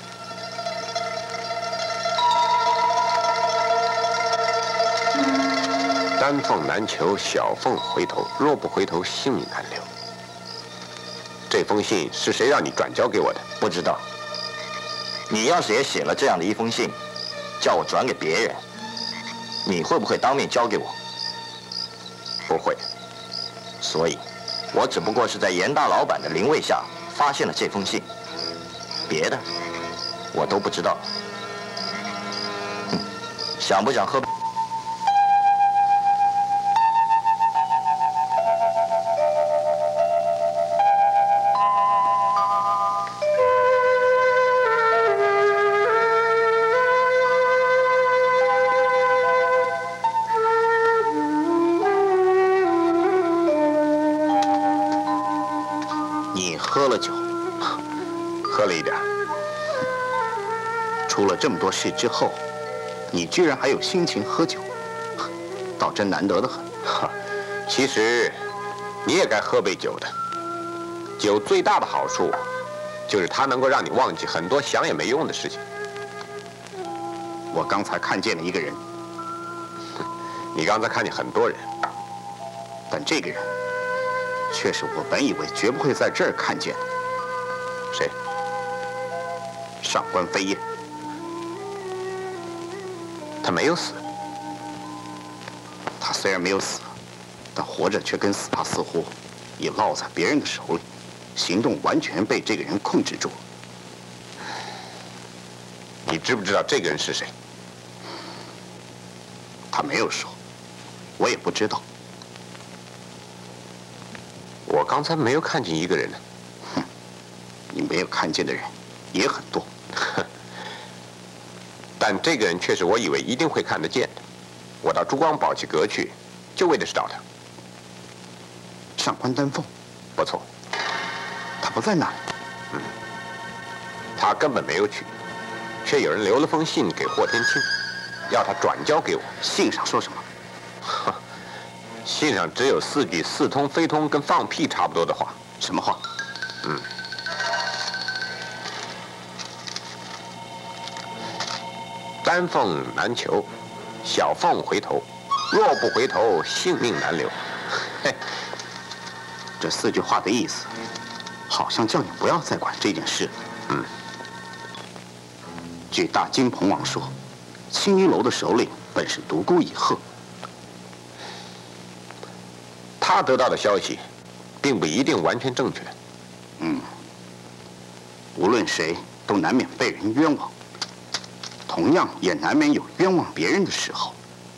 丹凤难求，小凤回头，若不回头，性命难留。这封信是谁让你转交给我的？ 不知道。你要是也写了这样的一封信，叫我转给别人，你会不会当面交给我？ 不会。 所以，我只不过是在严大老板的灵位下发现了这封信，别的我都不知道。嗯，想不想喝？ 喝了酒， 喝了一点。 出了这么多事之后，你居然还有心情喝酒，倒真难得的很。 其实，你也该喝杯酒的。酒最大的好处，就是它能够让你忘记很多想也没用的事情。 我刚才看见了一个人， 你刚才看见很多人， 但这个人。却是我本以为绝不会在这儿看见的。 谁？ 上官飞燕。 他没有死。 他虽然没有死，但活着却跟死他似乎，已落在别人的手里，行动完全被这个人控制住。 你知不知道这个人是谁？ 他没有说，我也不知道。 我刚才没有看见一个人呢。 哼，你没有看见的人也很多。 但这个人却是我以为一定会看得见的。我到珠光宝气阁去，就为的是找他。 上官丹凤， 不错。 他不在那儿。 嗯，他根本没有去，却有人留了封信给霍天庆，要他转交给我。 信上说什么？ 信上只有四句似通非通，跟放屁差不多的话。 什么话？ 嗯，丹凤难求，小凤回头，若不回头，性命难留。 嘿，这四句话的意思，好像叫你不要再管这件事了。 嗯。 据大金鹏王说，青衣楼的首领本是独孤以鹤。 他得到的消息，并不一定完全正确。 嗯，无论谁都难免被人冤枉，同样也难免有冤枉别人的时候。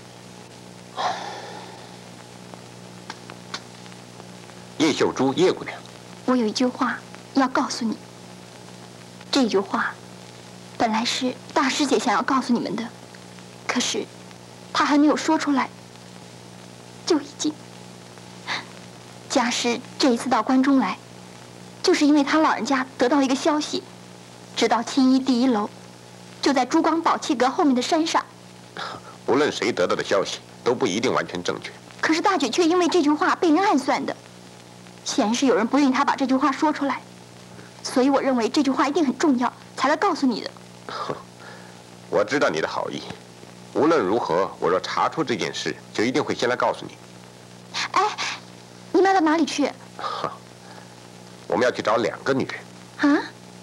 叶秀珠，叶姑娘， 我有一句话要告诉你。这句话，本来是大师姐想要告诉你们的，可是她还没有说出来，就已经。家师这一次到关中来，就是因为他老人家得到一个消息，知道青衣第一楼就在珠光宝气阁后面的山上。 无论谁得到的消息，都不一定完全正确。 可是大举却因为这句话被人暗算的，显然是有人不愿意他把这句话说出来，所以我认为这句话一定很重要，才来告诉你的。 我知道你的好意，无论如何，我若查出这件事，就一定会先来告诉你。 哎。你们要到哪里去？ 我们要去找两个女人。 啊？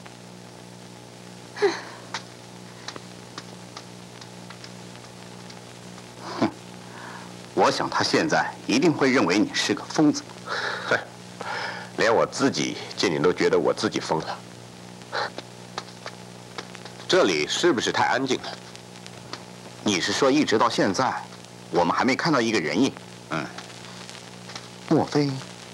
哼！ 哼！我想他现在一定会认为你是个疯子。 哼！连我自己见你都觉得我自己疯了。这里是不是太安静了？ 你是说一直到现在，我们还没看到一个人影？嗯。莫非？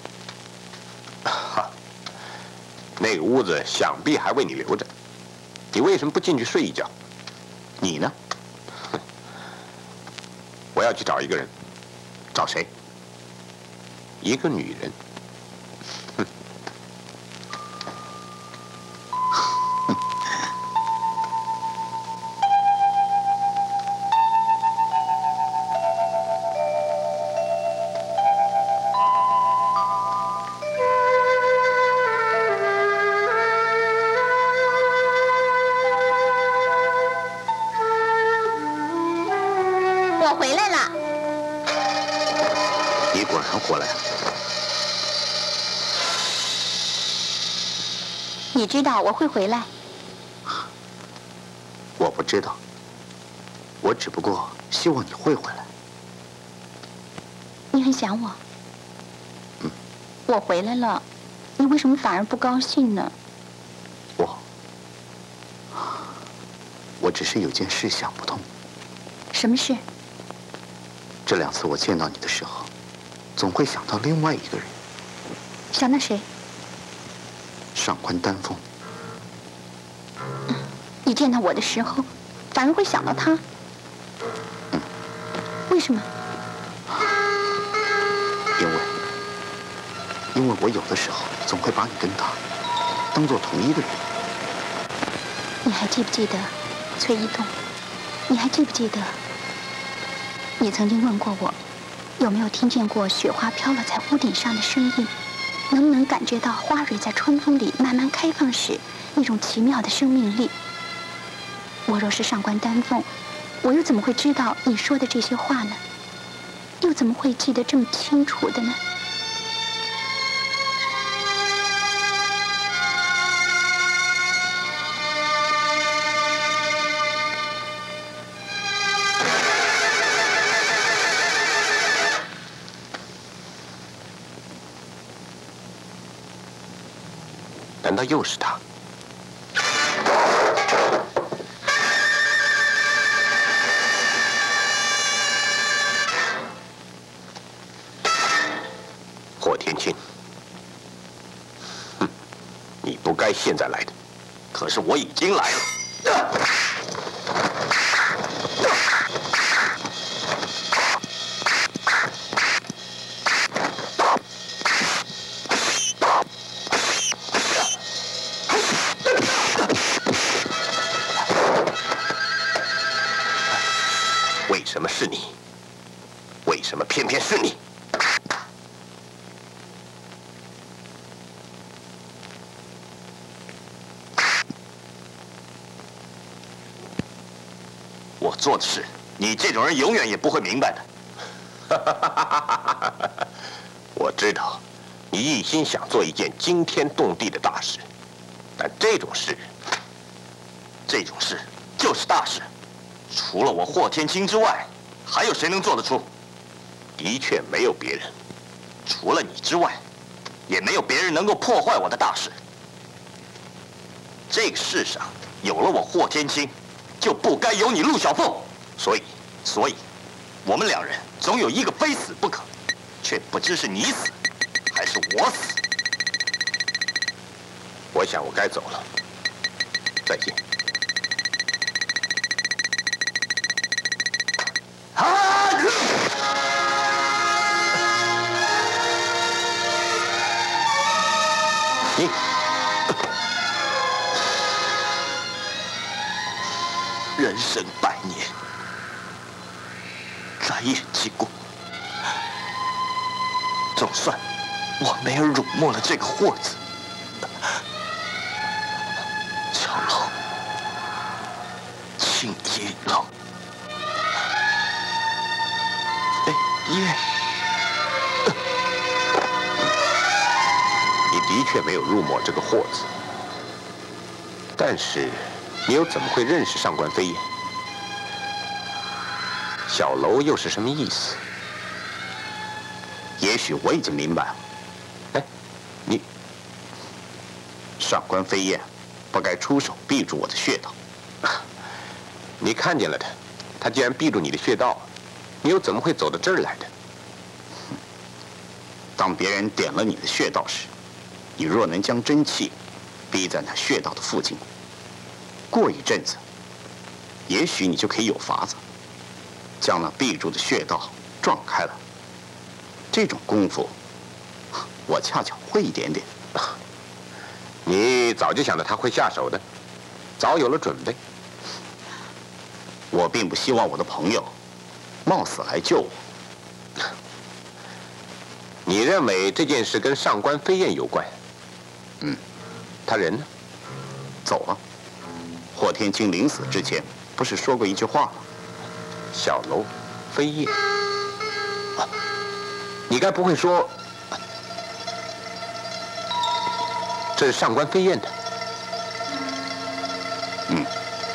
哈，那个屋子想必还为你留着，你为什么不进去睡一觉？ 你呢？ 哼，我要去找一个人。 找谁？ 一个女人。哼。 然回来了。 你知道我会回来？ 我不知道，我只不过希望你会回来。 你很想我？ 嗯。 我回来了，你为什么反而不高兴呢？ 我，我只是有件事想不通。 什么事？ 这两次我见到你的时候，总会想到另外一个人。 想到谁？ 上官丹凤。 嗯，你见到我的时候，反而会想到他。 嗯。 为什么？ 因为，因为我有的时候总会把你跟他当做同一个人。 你还记不记得崔一洞？你还记不记得？你曾经问过我，有没有听见过雪花飘落在屋顶上的声音？能不能感觉到花蕊在春风里慢慢开放时那种奇妙的生命力？我若是上官丹凤，我又怎么会知道你说的这些话呢？又怎么会记得这么清楚的呢？ 难道又是他？霍天清，哼，你不该现在来的，可是我已经来了。为什么是你？为什么偏偏是你？我做的事，你这种人永远也不会明白的。我知道，你一心想做一件惊天动地的大事，但这种事，这种事就是大事。除了我霍天清之外，还有谁能做得出？的确没有别人，除了你之外，也没有别人能够破坏我的大事。这个世上有了我霍天清，就不该有你陆小凤。所以，所以，我们两人总有一个非死不可，却不知是你死，还是我死。我想我该走了，再见。你，人生百年，再也经过。总算我没有辱没了这个霍字。乔楼，青衣楼，飞燕。的确没有入没这个霍字，但是你又怎么会认识上官飞燕？小楼又是什么意思？ 也许我已经明白了。 哎，你上官飞燕不该出手闭住我的穴道。 你看见了他，他既然闭住你的穴道，你又怎么会走到这儿来的？ 当别人点了你的穴道时，你若能将真气逼在那穴道的附近，过一阵子，也许你就可以有法子将那闭住的穴道撞开了。这种功夫，我恰巧会一点点。 你早就想着他会下手的，早有了准备。 我并不希望我的朋友冒死来救我。 你认为这件事跟上官飞燕有关？ 嗯， 他人呢？ 走了。霍天清临死之前不是说过一句话吗？ 小楼飞燕。啊， 你该不会说这是上官飞燕的？ 嗯。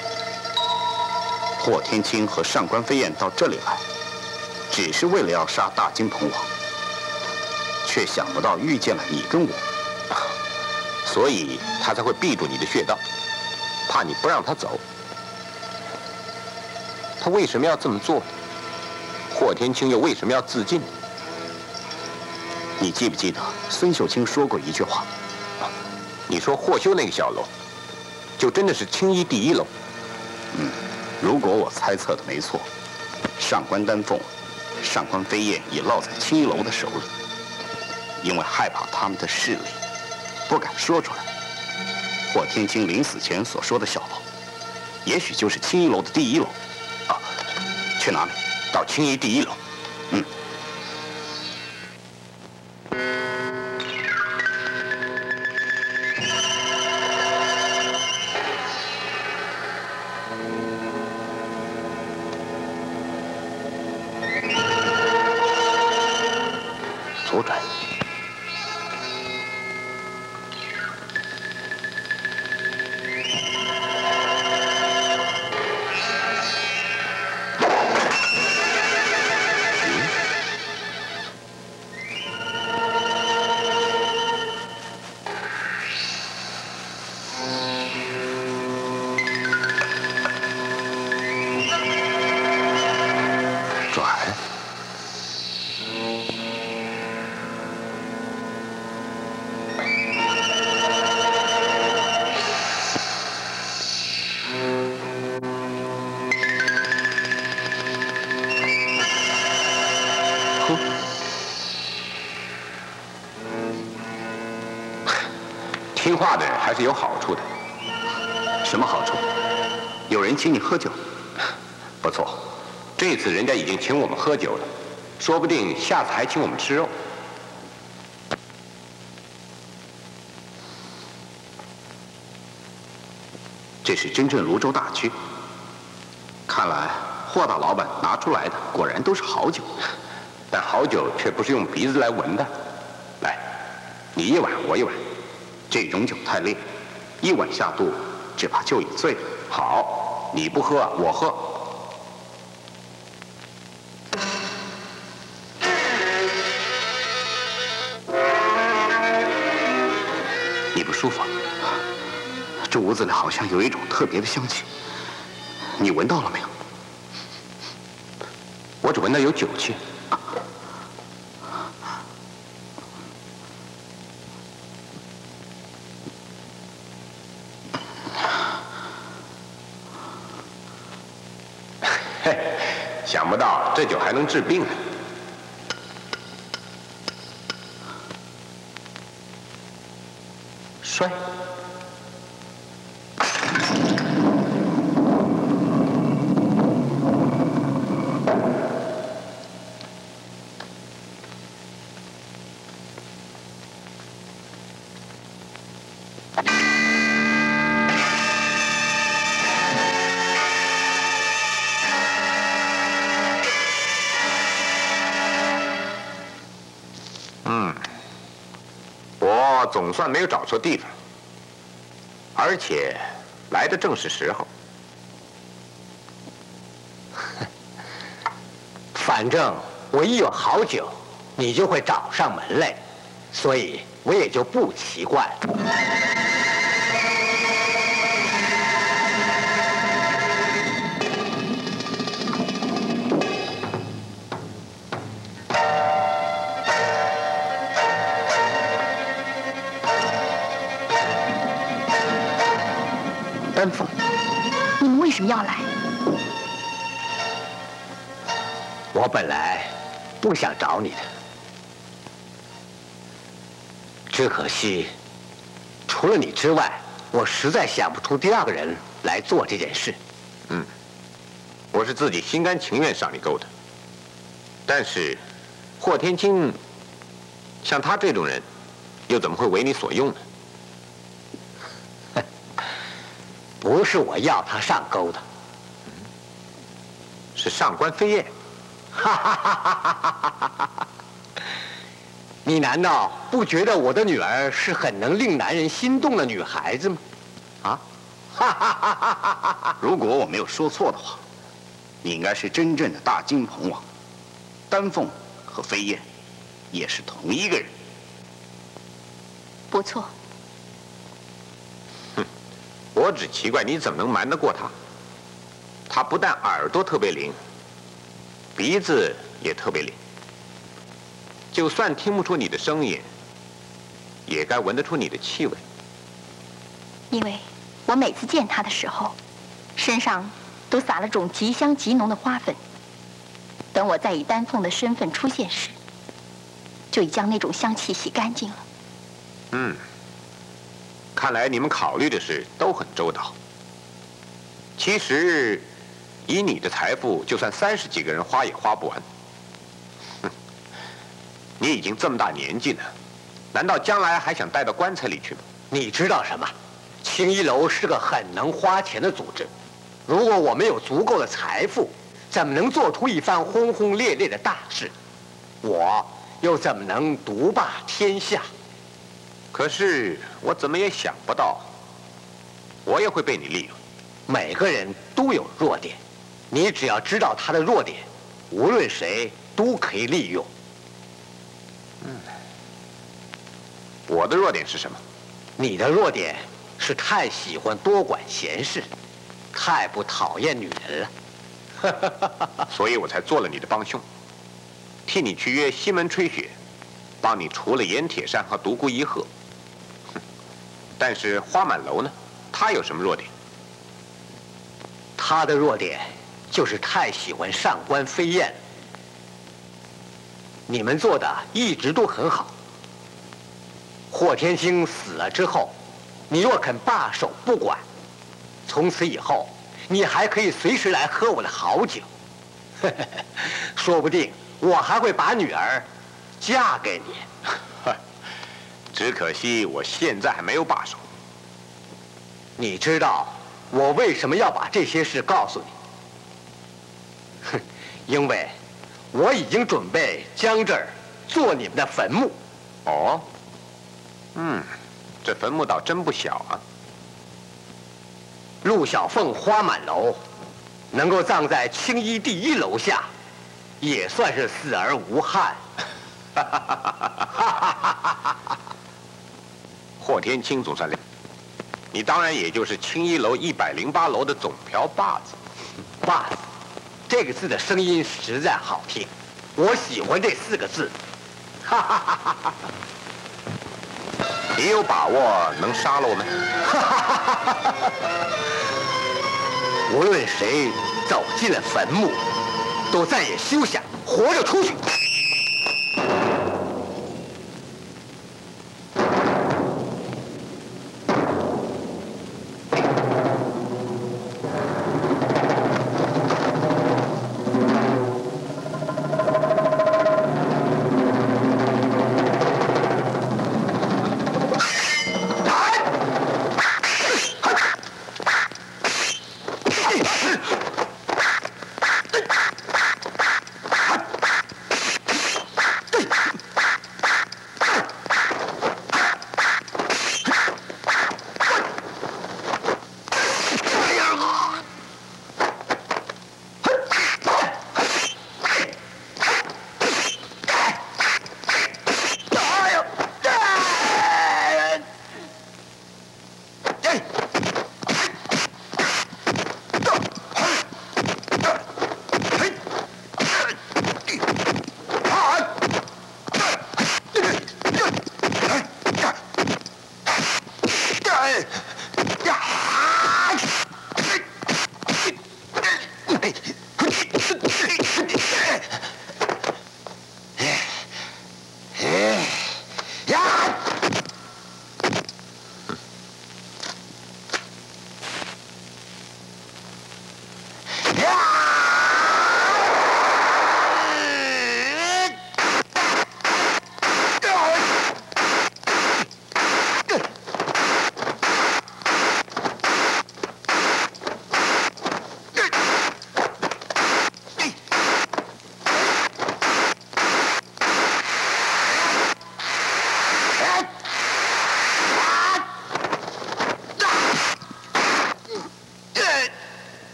霍天清和上官飞燕到这里来，只是为了要杀大金鹏王，却想不到遇见了你跟我， 所以他才会闭住你的穴道，怕你不让他走。他为什么要这么做？霍天清又为什么要自尽？ 你记不记得孙秀清说过一句话？ 你说霍修那个小楼，就真的是青衣第一楼？ 嗯，如果我猜测的没错，上官丹凤、上官飞燕已落在青衣楼的手里，因为害怕他们的势力，不敢说出来。霍天清临死前所说的小楼，也许就是青衣楼的第一楼。啊，去哪里？ 到青衣第一楼。 嗯。 左转。听话的人还是有好处的。 什么好处？有人请你喝酒？ 不错，这次人家已经请我们喝酒了，说不定下次还请我们吃肉。 这是真正泸州大曲。看来霍大老板拿出来的果然都是好酒， 但好酒却不是用鼻子来闻的。来，你一碗，我一碗。 这种酒太烈，一碗下肚，只怕就已醉了。 好，你不喝，我喝。 你不舒服？这屋子里好像有一种特别的香气，你闻到了没有？ 我只闻到有酒气。想不到这酒还能治病呢。摔。总算没有找错地方，而且来的正是时候。 反正我一有好酒，你就会找上门来，所以我也就不奇怪。丹凤， 你们为什么要来？ 我本来不想找你的，只可惜，除了你之外，我实在想不出第二个人来做这件事。 嗯，我是自己心甘情愿上你钩的，但是霍天清像他这种人，又怎么会为你所用呢？ 不是我要他上钩的， 是上官飞燕。 哈哈哈哈哈哈！ 你难道不觉得我的女儿是很能令男人心动的女孩子吗？啊？哈哈哈哈哈哈！ 如果我没有说错的话，你应该是真正的大金鹏王。丹凤和飞燕也是同一个人。 不错。 哼，我只奇怪你怎么能瞒得过他。他不但耳朵特别灵，鼻子也特别灵。就算听不出你的声音，也该闻得出你的气味。 因为我每次见他的时候，身上都撒了种极香极浓的花粉。等我再以丹凤的身份出现时，就已将那种香气洗干净了。 嗯，看来你们考虑的事都很周到。其实，以你的财富，就算三十几个人花也花不完。哼，你已经这么大年纪了，难道将来还想带到棺材里去吗？ 你知道什么？青衣楼是个很能花钱的组织。如果我们有足够的财富，怎么能做出一番轰轰烈烈的大事？我又怎么能独霸天下？ 可是我怎么也想不到，我也会被你利用。 每个人都有弱点，你只要知道他的弱点，无论谁都可以利用。 嗯，我的弱点是什么？ 你的弱点是太喜欢多管闲事，太不讨厌女人了。 所以我才做了你的帮凶，替你去约西门吹雪，帮你除了盐铁山和独孤一鹤。但是花满楼呢？他有什么弱点？ 他的弱点就是太喜欢上官飞燕。你们做的一直都很好。霍天星死了之后，你若肯罢手不管，从此以后，你还可以随时来喝我的好酒。说不定我还会把女儿嫁给你。 只可惜我现在还没有罢手。 你知道我为什么要把这些事告诉你？哼，因为我已经准备将这儿做你们的坟墓。 哦，嗯，这坟墓倒真不小啊。 陆小凤花满楼，能够葬在青衣第一楼下，也算是死而无憾。 霍天清总算了，你当然也就是青衣楼一百零八楼的总瓢把子。 把子，这个字的声音实在好听，我喜欢这四个字。 你有把握能杀了我们？ 无论谁走进了坟墓，都再也休想活着出去。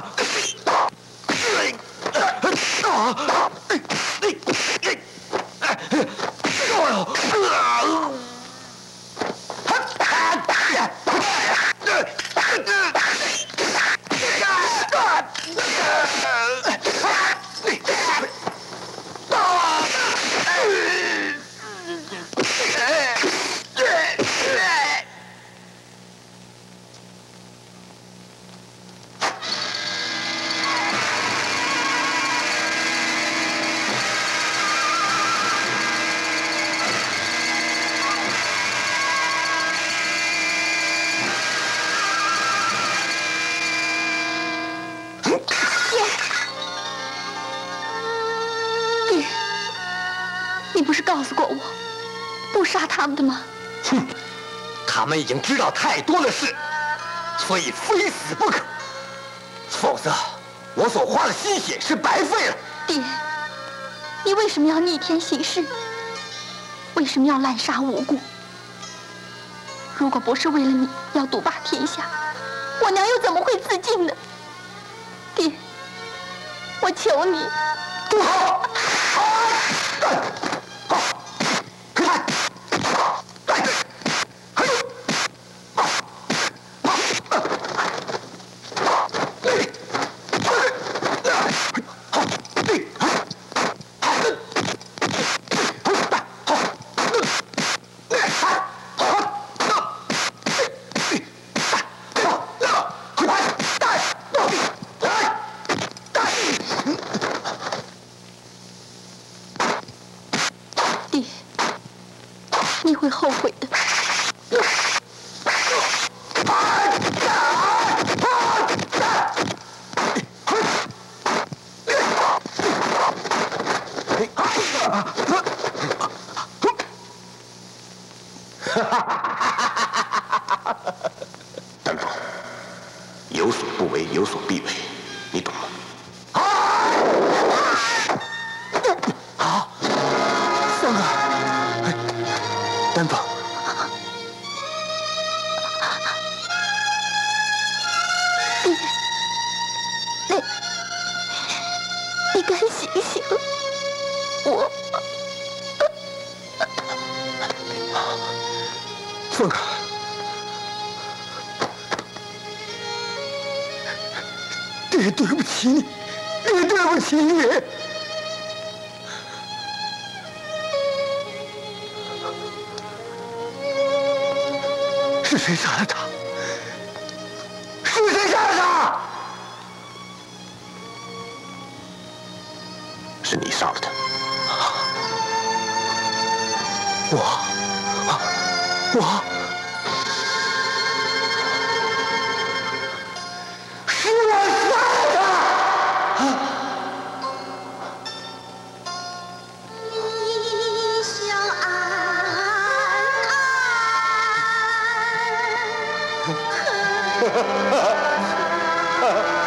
告诉过我，不杀他们的吗？ 哼，他们已经知道太多的事，所以非死不可。否则，我所花的心血是白费了。 爹，你为什么要逆天行事？为什么要滥杀无辜？如果不是为了你要独霸天下，我娘又怎么会自尽呢？爹，我求你， 不好！ 你会后悔的。 丹凤，有所不为，有所必为，你懂吗？ 啊！凤儿，丹凤。 你该醒醒！我， 凤儿，爹对不起你，爹对不起你。是谁杀了他？是谁杀了他？ 是你杀了他， 我，我，是我杀的。 你想安安。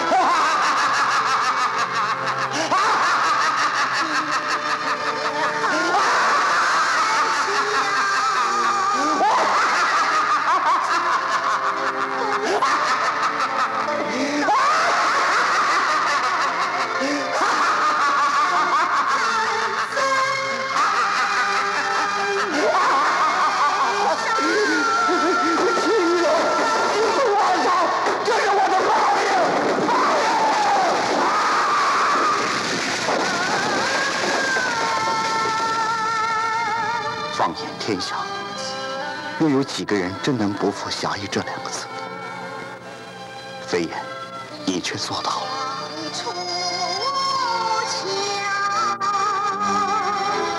放眼天下，又有几个人真能不负侠义这两个字？飞檐，你却做到了。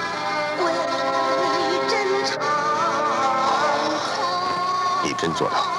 你真做到了。